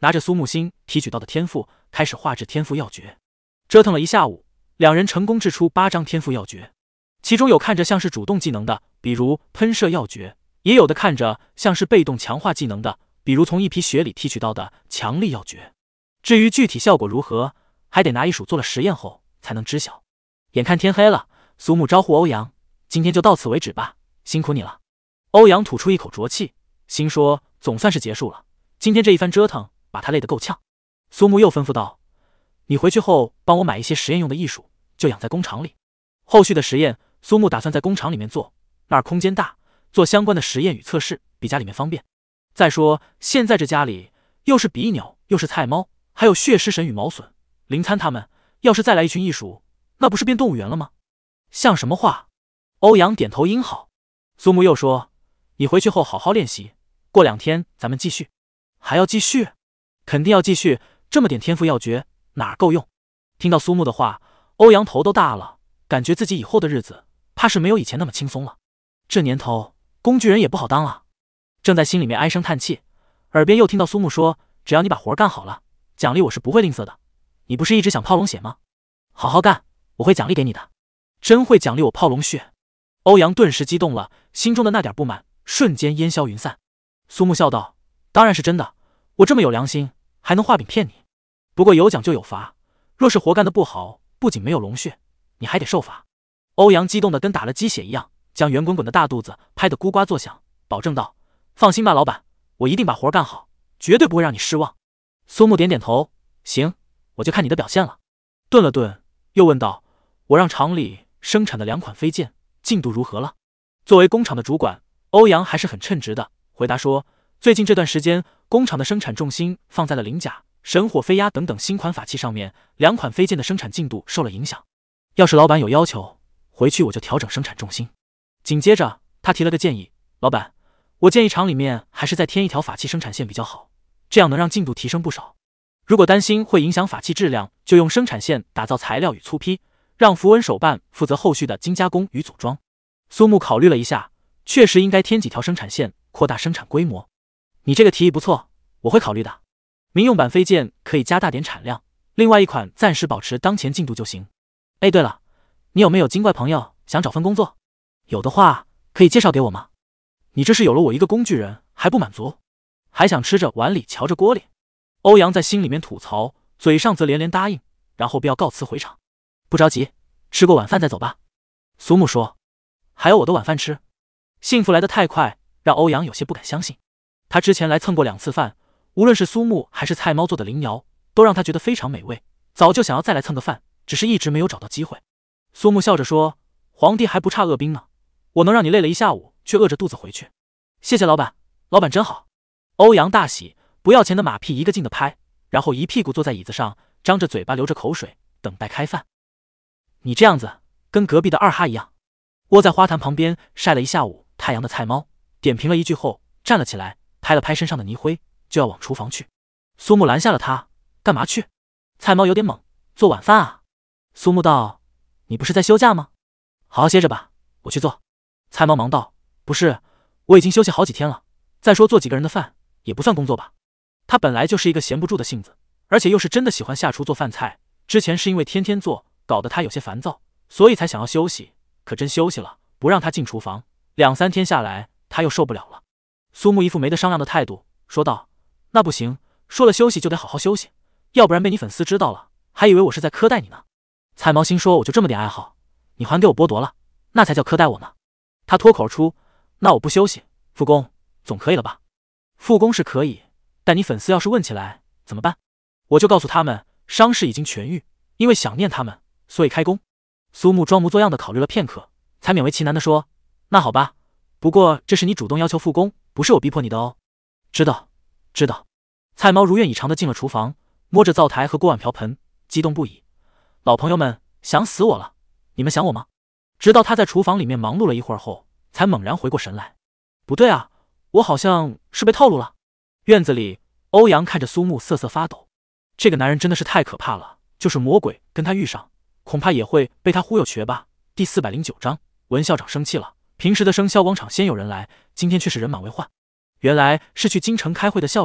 拿着苏木星提取到的天赋开始画制天赋要诀。折腾了一下午，两人成功制出8张天赋要诀，其中有看着像是主动技能的，比如喷射要诀，也有的看着像是被动强化技能的，比如从一匹血里提取到的强力要诀。至于具体效果如何，还得拿一鼠做了实验后才能知晓。眼看天黑了，苏木招呼欧阳：“今天就到此为止吧，辛苦你了。”欧阳吐出一口浊气，心说总算是结束了，今天这一番折腾把他累得够呛。苏木又吩咐道：“你回去后帮我买一些实验用的艺术，就养在工厂里。后续的实验，苏木打算在工厂里面做，那儿空间大，做相关的实验与测试比家里面方便。再说现在这家里又是比鸟，又是菜猫，还有血尸神与毛隼、灵参他们，要是再来一群艺术，那不是变动物园了吗？像什么话？”欧阳点头应好。苏木又说：“你回去后好好练习，过2天咱们继续。”还要继续？肯定要继续，这么点天赋要诀哪儿够用？听到苏木的话，欧阳头都大了，感觉自己以后的日子怕是没有以前那么轻松了。这年头工具人也不好当啊。正在心里面唉声叹气，耳边又听到苏木说：“只要你把活干好了，奖励我是不会吝啬的。你不是一直想泡龙血吗？好好干，我会奖励给你的。”真会奖励我泡龙血？欧阳顿时激动了，心中的那点不满瞬间烟消云散。苏木笑道：“当然是真的，我这么有良心，还能画饼骗你？不过有奖就有罚，若是活干得不好，不仅没有龙血，你还得受罚。”欧阳激动得跟打了鸡血一样，将圆滚滚的大肚子拍得咕呱作响，保证道：“放心吧，老板，我一定把活干好，绝对不会让你失望。”苏木点点头：“行，我就看你的表现了。”顿了顿，又问道：“我让厂里生产的2款飞剑进度如何了？”作为工厂的主管，欧阳还是很称职的，回答说：“最近这段时间，工厂的生产重心放在了灵甲、神火飞鸦等等新款法器上面，2款飞剑的生产进度受了影响。要是老板有要求，回去我就调整生产重心。”紧接着，他提了个建议：“老板，我建议厂里面还是再添一条法器生产线比较好，这样能让进度提升不少。如果担心会影响法器质量，就用生产线打造材料与粗坯，让符文手办负责后续的精加工与组装。”苏木考虑了一下，确实应该添几条生产线，扩大生产规模。你这个提议不错，我会考虑的。民用版飞剑可以加大点产量，另外一款暂时保持当前进度就行。哎，对了，你有没有精怪朋友想找份工作？有的话可以介绍给我吗？你这是有了我一个工具人还不满足，还想吃着碗里瞧着锅里？欧阳在心里面吐槽，嘴上则连连答应，然后便要告辞回场。不着急，吃过晚饭再走吧。苏木说：“还有我的晚饭吃？”幸福来得太快，让欧阳有些不敢相信。他之前来蹭过2次饭，无论是苏木还是菜猫做的灵肴，都让他觉得非常美味，早就想要再来蹭个饭，只是一直没有找到机会。苏木笑着说：“皇帝还不差饿兵呢，我能让你累了一下午，却饿着肚子回去。谢谢老板，老板真好。”欧阳大喜，不要钱的马屁一个劲的拍，然后一屁股坐在椅子上，张着嘴巴流着口水，等待开饭。你这样子跟隔壁的二哈一样。窝在花坛旁边晒了一下午太阳的菜猫点评了一句后站了起来，拍了拍身上的泥灰，就要往厨房去。苏木拦下了他：“干嘛去？”菜猫有点懵：“做晚饭啊。”苏木道：“你不是在休假吗？好好歇着吧，我去做。”菜猫忙道：“不是，我已经休息好几天了，再说做几个人的饭也不算工作吧。”他本来就是一个闲不住的性子，而且又是真的喜欢下厨做饭菜，之前是因为天天做搞得他有些烦躁，所以才想要休息，可真休息了不让他进厨房，2、3天下来他又受不了了。苏木一副没得商量的态度说道：“那不行，说了休息就得好好休息，要不然被你粉丝知道了，还以为我是在苛待你呢。”菜毛心说：“我就这么点爱好，你还给我剥夺了，那才叫苛待我呢。”他脱口出：“那我不休息，复工总可以了吧？”复工是可以，但你粉丝要是问起来怎么办？我就告诉他们伤势已经痊愈，因为想念他们，所以开工。苏木装模作样的考虑了片刻，才勉为其难的说：“那好吧，不过这是你主动要求复工，不是我逼迫你的哦。”知道，知道。菜猫如愿以偿的进了厨房，摸着灶台和锅碗瓢盆，激动不已：“老朋友们，想死我了！你们想我吗？”直到他在厨房里面忙碌了一会儿后，才猛然回过神来：“不对啊，我好像是被套路了。”院子里，欧阳看着苏木瑟瑟发抖，这个男人真的是太可怕了，就是魔鬼跟他遇上，恐怕也会被他忽悠瘸吧。第409章，文校长生气了。平时的生肖广场先有人来，今天却是人满为患。原来是去京城开会的校长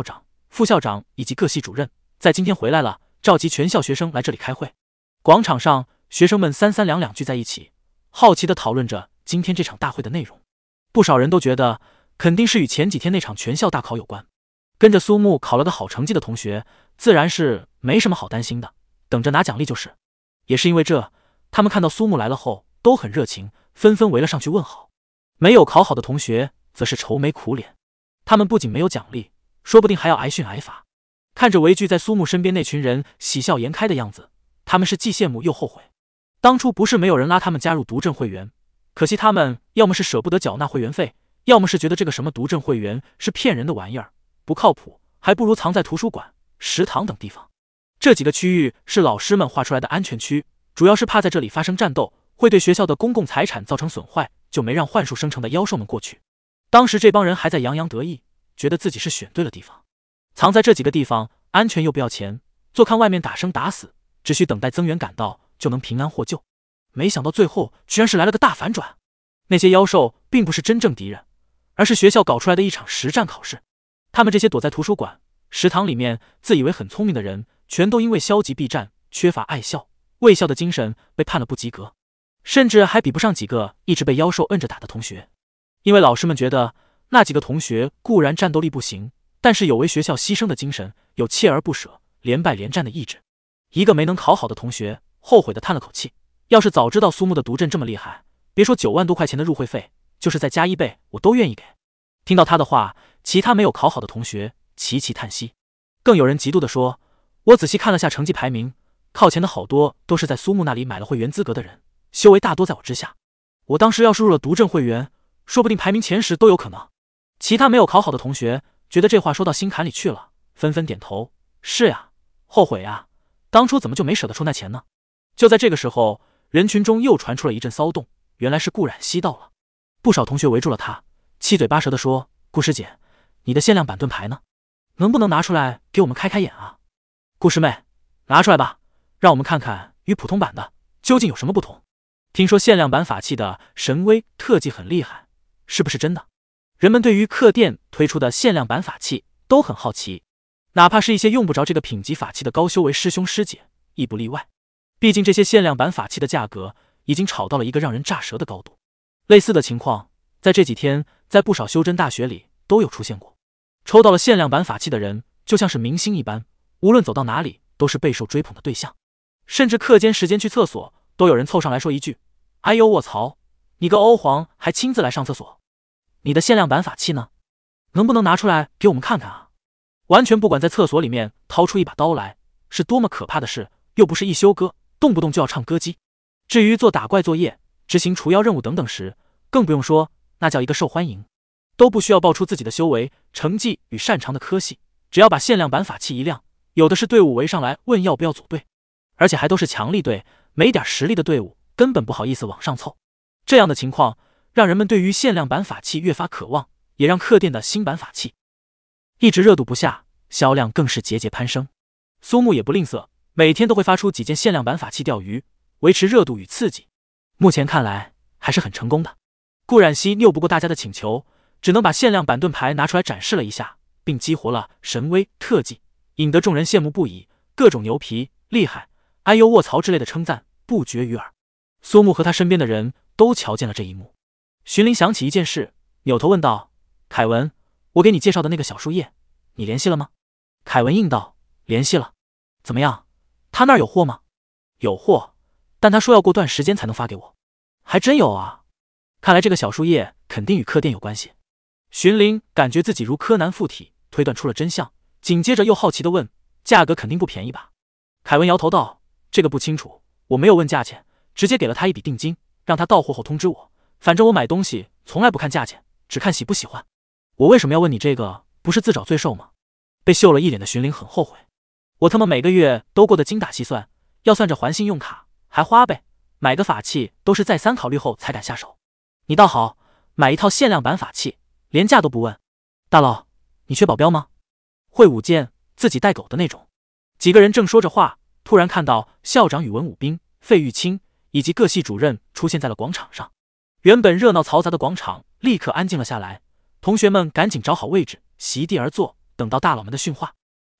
副校长以及各系主任在今天回来了，召集全校学生来这里开会。广场上，学生们三三两两聚在一起，好奇地讨论着今天这场大会的内容。不少人都觉得肯定是与前几天那场全校大考有关。跟着苏木考了个好成绩的同学，自然是没什么好担心的，等着拿奖励就是。也是因为这，他们看到苏木来了后都很热情，纷纷围了上去问好。没有考好的同学则是愁眉苦脸，他们不仅没有奖励，说不定还要挨训挨罚。看着围聚在苏木身边那群人喜笑颜开的样子，他们是既羡慕又后悔。当初不是没有人拉他们加入读证会员，可惜他们要么是舍不得缴纳会员费，要么是觉得这个什么读证会员是骗人的玩意儿，不靠谱，还不如藏在图书馆、食堂等地方。这几个区域是老师们划出来的安全区，主要是怕在这里发生战斗，会对学校的公共财产造成损坏，就没让幻术生成的妖兽们过去。当时这帮人还在洋洋得意，觉得自己是选对了地方。藏在这几个地方，安全又不要钱，坐看外面打生打死，只需等待增援赶到，就能平安获救。没想到最后居然是来了个大反转，那些妖兽并不是真正敌人，而是学校搞出来的一场实战考试。他们这些躲在图书馆、食堂里面自以为很聪明的人，全都因为消极避战、缺乏爱校、卫校的精神被判了不及格，甚至还比不上几个一直被妖兽摁着打的同学。因为老师们觉得那几个同学固然战斗力不行，但是有为学校牺牲的精神，有锲而不舍、连败连战的意志。一个没能考好的同学后悔地叹了口气，要是早知道苏木的毒阵这么厉害，别说9万多块钱的入会费，就是再加1倍我都愿意给。听到他的话，其他没有考好的同学齐齐叹息，更有人嫉妒地说，我仔细看了下成绩排名，靠前的好多都是在苏木那里买了会员资格的人，修为大多在我之下。我当时要是入了毒阵会员，说不定排名前10都有可能。其他没有考好的同学觉得这话说到心坎里去了，纷纷点头，是呀，后悔呀，当初怎么就没舍得出那钱呢？就在这个时候，人群中又传出了一阵骚动，原来是顾冉熙到了。不少同学围住了他，七嘴八舌地说，顾师姐，你的限量板盾牌呢？能不能拿出来给我们开开眼啊？顾师妹，拿出来吧，让我们看看与普通版的究竟有什么不同。听说限量版法器的神威特技很厉害，是不是真的？人们对于客店推出的限量版法器都很好奇，哪怕是一些用不着这个品级法器的高修为师兄师姐亦不例外。毕竟这些限量版法器的价格已经炒到了一个让人炸舌的高度。类似的情况在这几天在不少修真大学里都有出现过。抽到了限量版法器的人就像是明星一般，无论走到哪里都是备受追捧的对象，甚至课间时间去厕所都有人凑上来说一句，哎呦卧槽，你个欧皇还亲自来上厕所，你的限量版法器呢？能不能拿出来给我们看看啊？完全不管在厕所里面掏出一把刀来是多么可怕的事，又不是一休哥动不动就要唱歌姬。至于做打怪作业、执行除妖任务等等时，更不用说，那叫一个受欢迎，都不需要报出自己的修为、成绩与擅长的科系，只要把限量版法器一亮，有的是队伍围上来问要不要组队，而且还都是强力队，没点实力的队伍根本不好意思往上凑。这样的情况让人们对于限量版法器越发渴望，也让客店的新版法器一直热度不下，销量更是节节攀升。苏木也不吝啬，每天都会发出几件限量版法器钓鱼，维持热度与刺激。目前看来还是很成功的。顾冉熙拗不过大家的请求，只能把限量版盾牌拿出来展示了一下，并激活了神威特技，引得众人羡慕不已，各种牛皮、厉害、哎呦卧槽之类的称赞不绝于耳。苏木和他身边的人都瞧见了这一幕。荀林想起一件事，扭头问道，凯文，我给你介绍的那个小树叶你联系了吗？凯文应道，联系了。怎么样，他那儿有货吗？有货，但他说要过段时间才能发给我。还真有啊，看来这个小树叶肯定与客店有关系。荀林感觉自己如柯南附体，推断出了真相，紧接着又好奇地问，价格肯定不便宜吧？凯文摇头道，这个不清楚，我没有问价钱，直接给了他一笔定金，让他到货后通知我，反正我买东西从来不看价钱，只看喜不喜欢。我为什么要问你这个，不是自找罪受吗？被秀了一脸的荀林很后悔，我他妈每个月都过得精打细算，要算着还信用卡还花呗，买个法器都是再三考虑后才敢下手。你倒好，买一套限量版法器连价都不问。大佬，你缺保镖吗？会舞剑，自己带狗的那种。几个人正说着话，突然看到校长宇文武兵、费玉清以及各系主任出现在了广场上。原本热闹嘈杂的广场立刻安静了下来，同学们赶紧找好位置，席地而坐，等到大佬们的训话。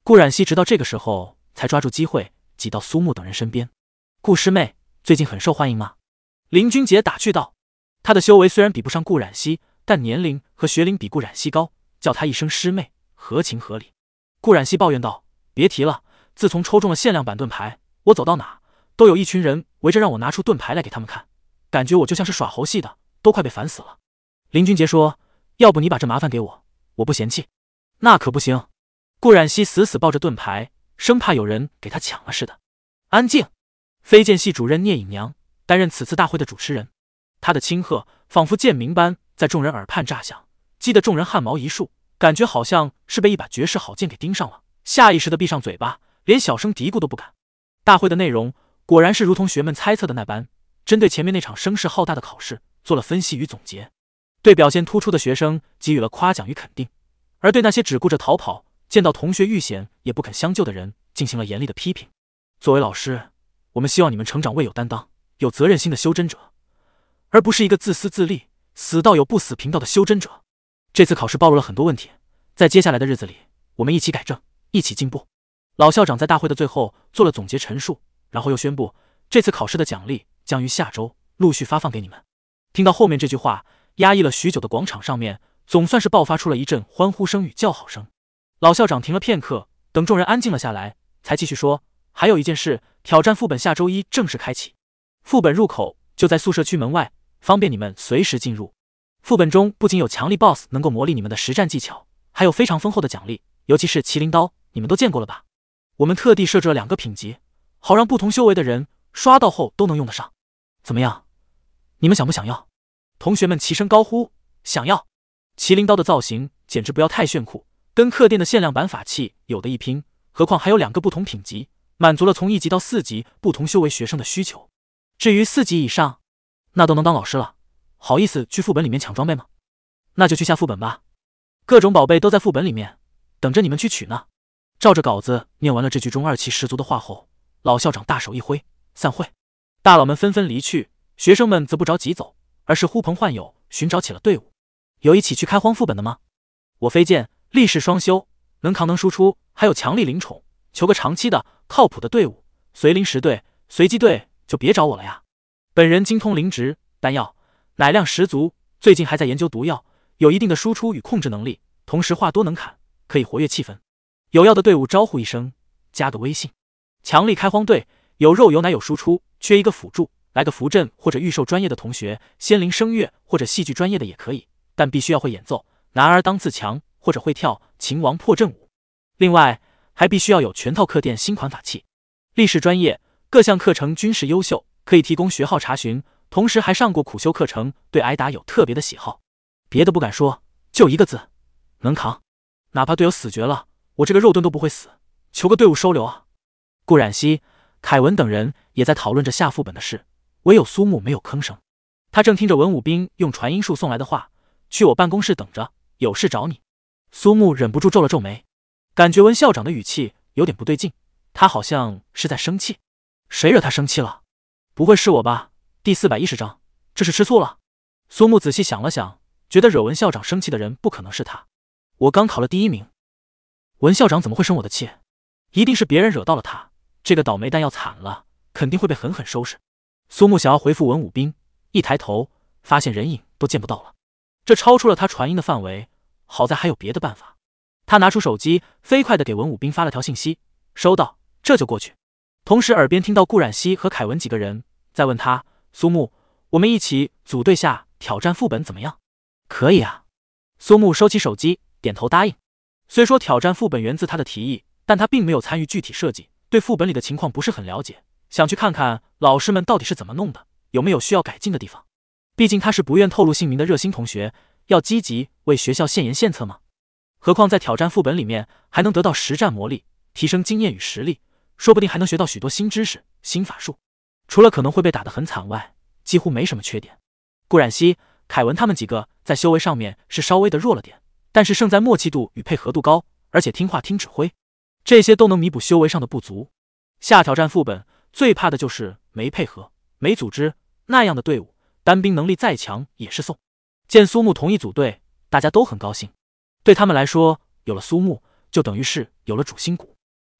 顾冉熙直到这个时候才抓住机会挤到苏木等人身边。顾师妹最近很受欢迎吗？林君杰打趣道。他的修为虽然比不上顾冉熙，但年龄和学龄比顾冉熙高，叫他一声师妹合情合理。顾冉熙抱怨道：别提了，自从抽中了限量版盾牌，我走到哪都有一群人围着让我拿出盾牌来给他们看，感觉我就像是耍猴戏的，都快被烦死了。林君杰说：要不你把这麻烦给我，我不嫌弃。那可不行。顾冉熙死死抱着盾牌，生怕有人给他抢了似的。安静！飞剑系主任聂隐娘担任此次大会的主持人，他的轻喝仿佛剑鸣般在众人耳畔炸响，激得众人汗毛一竖，感觉好像是被一把绝世好剑给盯上了，下意识地闭上嘴巴，连小声嘀咕都不敢。大会的内容果然是如同学们猜测的那般，针对前面那场声势浩大的考试做了分析与总结，对表现突出的学生给予了夸奖与肯定，而对那些只顾着逃跑，见到同学遇险也不肯相救的人进行了严厉的批评。作为老师，我们希望你们成长为有担当、有责任心的修真者，而不是一个自私自利、死道友不死贫道的修真者。这次考试暴露了很多问题，在接下来的日子里，我们一起改正，一起进步。老校长在大会的最后做了总结陈述，然后又宣布，这次考试的奖励将于下周陆续发放给你们。听到后面这句话，压抑了许久的广场上面总算是爆发出了一阵欢呼声与叫好声。老校长停了片刻，等众人安静了下来，才继续说，还有一件事，挑战副本下周一正式开启，副本入口就在宿舍区门外，方便你们随时进入。副本中不仅有强力 BOSS 能够磨砺你们的实战技巧，还有非常丰厚的奖励，尤其是麒麟刀，你们都见过了吧？我们特地设置了2个品级，好让不同修为的人刷到后都能用得上。怎么样？你们想不想要？同学们齐声高呼想要。麒麟刀的造型简直不要太炫酷，跟客店的限量版法器有的一拼，何况还有2个不同品级，满足了从1级到4级不同修为学生的需求。至于4级以上，那都能当老师了，好意思去副本里面抢装备吗？那就去下副本吧，各种宝贝都在副本里面，等着你们去取呢。照着稿子念完了这句中二气十足的话后，老校长大手一挥，散会。大佬们纷纷离去，学生们则不着急走，而是呼朋唤友，寻找起了队伍。有一起去开荒副本的吗？我飞剑力士双修，能扛能输出，还有强力灵宠，求个长期的靠谱的队伍，随灵10队、随机队就别找我了呀。本人精通灵植、丹药，奶量十足，最近还在研究毒药，有一定的输出与控制能力，同时话多能侃，可以活跃气氛。有要的队伍招呼一声，加个微信。强力开荒队，有肉有奶有输出，缺一个辅助，来个符阵或者御兽专业的同学，仙灵声乐或者戏剧专业的也可以，但必须要会演奏，男儿当自强，或者会跳秦王破阵舞。另外还必须要有全套客店新款法器。力士专业，各项课程均是优秀，可以提供学号查询，同时还上过苦修课程，对挨打有特别的喜好。别的不敢说，就1个字，能扛。哪怕队友死绝了，我这个肉盾都不会死，求个队伍收留啊。顾冉熙、凯文等人也在讨论着下副本的事，唯有苏木没有吭声。他正听着文武兵用传音术送来的话，去我办公室等着，有事找你。苏木忍不住皱了皱眉，感觉文校长的语气有点不对劲，他好像是在生气。谁惹他生气了？不会是我吧？第410章，这是吃醋了。苏木仔细想了想，觉得惹文校长生气的人不可能是他。我刚考了第1名，文校长怎么会生我的气？一定是别人惹到了他，这个倒霉蛋要惨了，肯定会被狠狠收拾。苏木想要回复文武兵，一抬头发现人影都见不到了，这超出了他传音的范围，好在还有别的办法。他拿出手机，飞快地给文武兵发了条信息，收到，这就过去。同时耳边听到顾冉熙和凯文几个人在问他，苏木，我们一起组队下挑战副本怎么样？可以啊。苏木收起手机，点头答应。虽说挑战副本源自他的提议，但他并没有参与具体设计，对副本里的情况不是很了解，想去看看老师们到底是怎么弄的，有没有需要改进的地方。毕竟他是不愿透露姓名的热心同学，要积极为学校献言献策嘛。何况在挑战副本里面还能得到实战磨砺，提升经验与实力，说不定还能学到许多新知识、新法术。除了可能会被打得很惨外，几乎没什么缺点。顾冉熙、凯文他们几个在修为上面是稍微的弱了点，但是胜在默契度与配合度高，而且听话听指挥，这些都能弥补修为上的不足。下挑战副本最怕的就是没配合、没组织，那样的队伍单兵能力再强也是送。见苏木同意组队，大家都很高兴。对他们来说，有了苏木就等于是有了主心骨。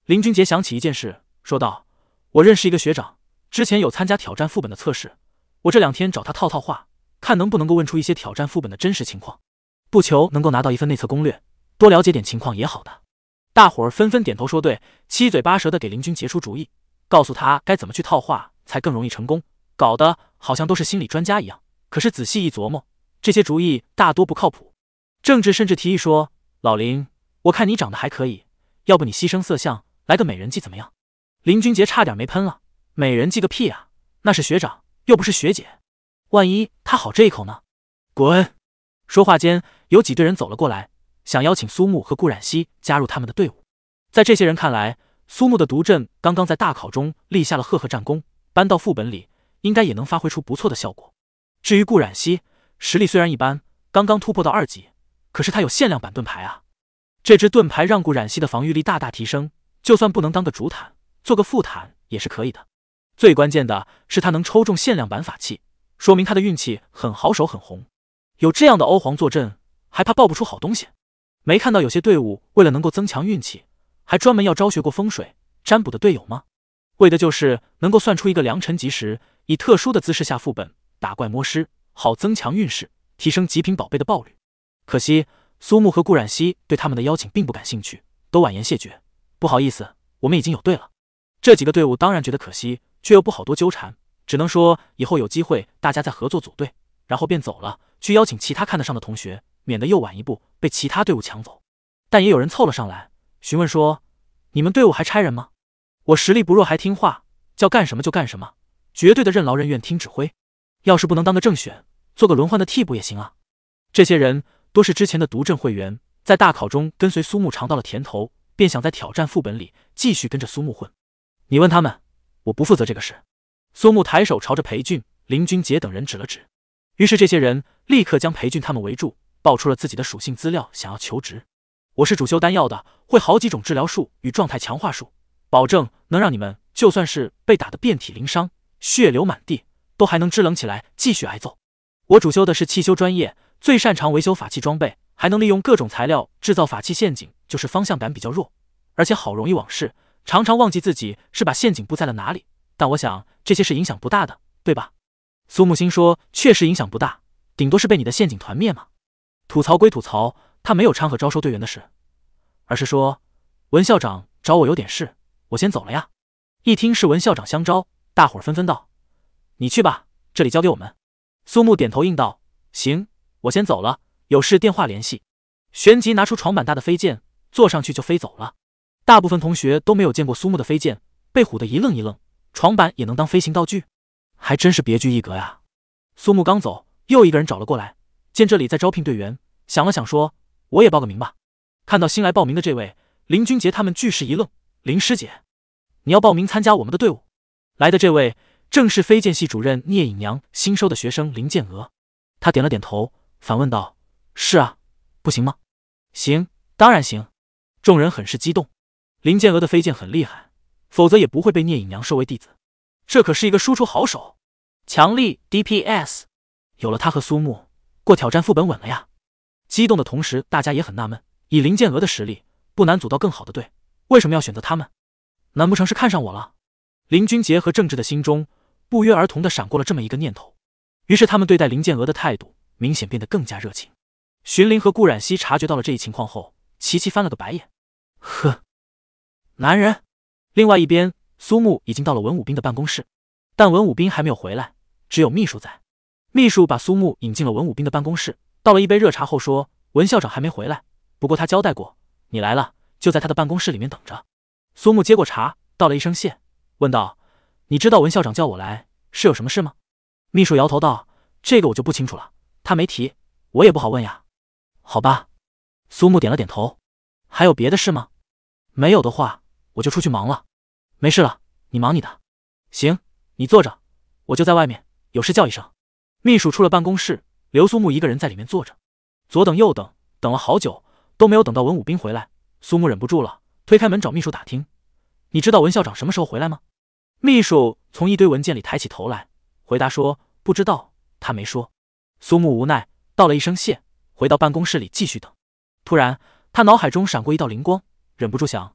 林君杰想起一件事，说道：“我认识一个学长，之前有参加挑战副本的测试，我这2天找他套话，看能不能够问出一些挑战副本的真实情况，不求能够拿到一份内测攻略，多了解点情况也好的。”大伙儿纷纷点头说对，七嘴八舌的给林君杰出主意，告诉他该怎么去套话才更容易成功，搞得好像都是心理专家一样。可是仔细一琢磨，这些主意大多不靠谱。郑智甚至提议说：“老林，我看你长得还可以，要不你牺牲色相，来个美人计怎么样？”林君杰差点没喷了，美人计个屁啊！那是学长，又不是学姐，万一他好这一口呢？滚！说话间，有几队人走了过来，想邀请苏木和顾冉熙加入他们的队伍。在这些人看来，苏木的毒阵刚刚在大考中立下了赫赫战功，搬到副本里应该也能发挥出不错的效果。至于顾冉熙，实力虽然一般，刚刚突破到2级，可是他有限量版盾牌啊！这支盾牌让顾冉熙的防御力大大提升，就算不能当个主坦，做个副坦也是可以的。最关键的是他能抽中限量版法器，说明他的运气很好手很红。有这样的欧皇坐镇，还怕爆不出好东西？没看到有些队伍为了能够增强运气，还专门要招学过风水占卜的队友吗？为的就是能够算出一个良辰吉时，以特殊的姿势下副本打怪摸尸，好增强运势，提升极品宝贝的爆率。可惜苏木和顾冉熙对他们的邀请并不感兴趣，都婉言谢绝：“不好意思，我们已经有队了。”这几个队伍当然觉得可惜，却又不好多纠缠，只能说以后有机会大家再合作组队，然后便走了，去邀请其他看得上的同学，免得又晚一步被其他队伍抢走。但也有人凑了上来，询问说：“你们队伍还差人吗？我实力不弱，还听话，叫干什么就干什么，绝对的任劳任怨听指挥。要是不能当个正选，做个轮换的替补也行啊。”这些人多是之前的毒阵会员，在大考中跟随苏木尝到了甜头，便想在挑战副本里继续跟着苏木混。你问他们，我不负责这个事。苏木抬手朝着裴俊、林君杰等人指了指，于是这些人立刻将裴俊他们围住，报出了自己的属性资料，想要求职。我是主修丹药的，会好几种治疗术与状态强化术，保证能让你们就算是被打得遍体鳞伤，血流满地，都还能支棱起来继续挨揍。我主修的是汽修专业，最擅长维修法器装备，还能利用各种材料制造法器陷阱，就是方向感比较弱，而且好容易往事，常常忘记自己是把陷阱布在了哪里。但我想这些是影响不大的，对吧？苏木星说：“确实影响不大，顶多是被你的陷阱团灭嘛。”吐槽归吐槽，他没有掺和招收队员的事，而是说：“文校长找我有点事，我先走了呀。”一听是文校长相招，大伙儿纷纷道：“你去吧，这里交给我们。”苏木点头应道：“行，我先走了，有事电话联系。”旋即拿出床板大的飞剑，坐上去就飞走了。大部分同学都没有见过苏木的飞剑，被唬得一愣一愣，床板也能当飞行道具，还真是别具一格呀。苏木刚走，又一个人找了过来，见这里在招聘队员，想了想说：“我也报个名吧。”看到新来报名的这位，林君杰他们俱是一愣：“林师姐，你要报名参加我们的队伍？”来的这位正是飞剑系主任聂隐娘新收的学生林建娥。他点了点头，反问道：“是啊，不行吗？”“行，当然行。”众人很是激动。林建娥的飞剑很厉害，否则也不会被聂隐娘收为弟子。这可是一个输出好手，强力 DPS， 有了他和苏木，过挑战副本稳了呀。激动的同时，大家也很纳闷，以林建娥的实力，不难组到更好的队，为什么要选择他们？难不成是看上我了？林君杰和郑智的心中不约而同地闪过了这么一个念头，于是他们对待林建娥的态度明显变得更加热情。荀林和顾冉熙察觉到了这一情况后，齐齐翻了个白眼：“呵，男人！”另外一边，苏木已经到了文武兵的办公室，但文武兵还没有回来，只有秘书在。秘书把苏木引进了文武兵的办公室，倒了一杯热茶后说：“文校长还没回来，不过他交代过，你来了就在他的办公室里面等着。”苏木接过茶，道了一声谢，问道：“你知道文校长叫我来是有什么事吗？”秘书摇头道：“这个我就不清楚了，他没提，我也不好问呀。”“好吧。”苏木点了点头。“还有别的事吗？”“没有的话，我就出去忙了。”“没事了，你忙你的。”“行，你坐着，我就在外面，有事叫一声。”秘书出了办公室，留苏木一个人在里面坐着，左等右等，等了好久都没有等到文武兵回来。苏木忍不住了，推开门找秘书打听：“你知道文校长什么时候回来吗？”秘书从一堆文件里抬起头来，回答说：“不知道，他没说。”苏木无奈道了一声谢，回到办公室里继续等。突然他脑海中闪过一道灵光，忍不住想：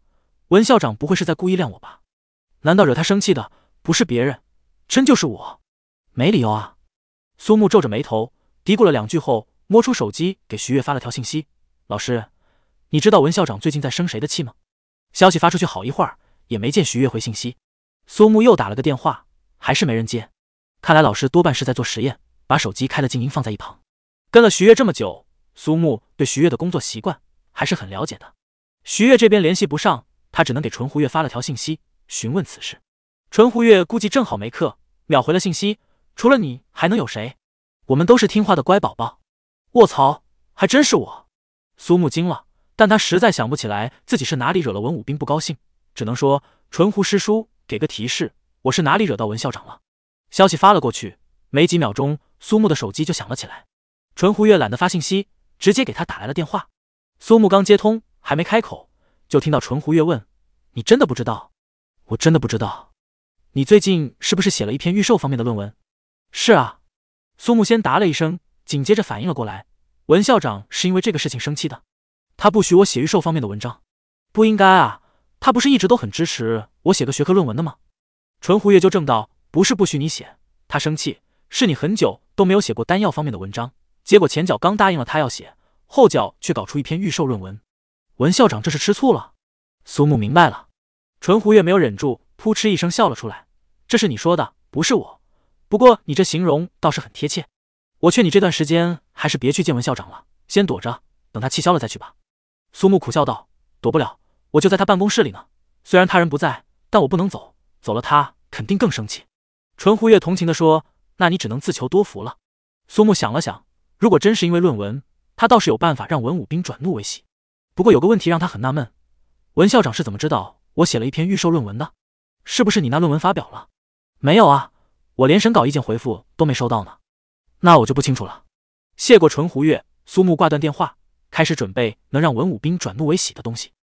文校长不会是在故意晾我吧？难道惹他生气的不是别人，真就是我？没理由啊！苏木皱着眉头，嘀咕了2句后，摸出手机给徐悦发了条信息：老师，你知道文校长最近在生谁的气吗？消息发出去好一会儿，也没见徐悦回信息。苏木又打了个电话，还是没人接。看来老师多半是在做实验，把手机开了静音放在一旁。跟了徐悦这么久，苏木对徐悦的工作习惯还是很了解的。徐悦这边联系不上，他只能给纯胡月发了条信息，询问此事。纯胡月估计正好没课，秒回了信息：除了你还能有谁？我们都是听话的乖宝宝。卧槽，还真是我！苏木惊了，但他实在想不起来自己是哪里惹了文武兵不高兴，只能说：纯胡师叔，给个提示，我是哪里惹到文校长了？消息发了过去，没几秒钟，苏木的手机就响了起来。纯胡月懒得发信息，直接给他打来了电话。苏木刚接通，还没开口，就听到纯胡月问：你真的不知道？我真的不知道。你最近是不是写了一篇预售方面的论文？是啊。苏木先答了一声，紧接着反应了过来，文校长是因为这个事情生气的，他不许我写预售方面的文章。不应该啊，他不是一直都很支持我写个学科论文的吗？纯胡月就正道：不是不许你写，他生气是你很久都没有写过丹药方面的文章，结果前脚刚答应了他要写，后脚却搞出一篇预售论文。文校长这是吃醋了。苏木明白了。纯胡月没有忍住，扑哧一声笑了出来：这是你说的，不是我。不过你这形容倒是很贴切。我劝你这段时间还是别去见文校长了，先躲着，等他气消了再去吧。苏木苦笑道：躲不了，我就在他办公室里呢。虽然他人不在，但我不能走，走了他肯定更生气。纯胡月同情地说：那你只能自求多福了。苏木想了想，如果真是因为论文，他倒是有办法让文武兵转怒为喜。不过有个问题让他很纳闷，文校长是怎么知道我写了一篇预售论文的？是不是你那论文发表了？没有啊，我连审稿意见回复都没收到呢。那我就不清楚了。谢过纯胡月，苏木挂断电话，开始准备能让文武兵转怒为喜的东西。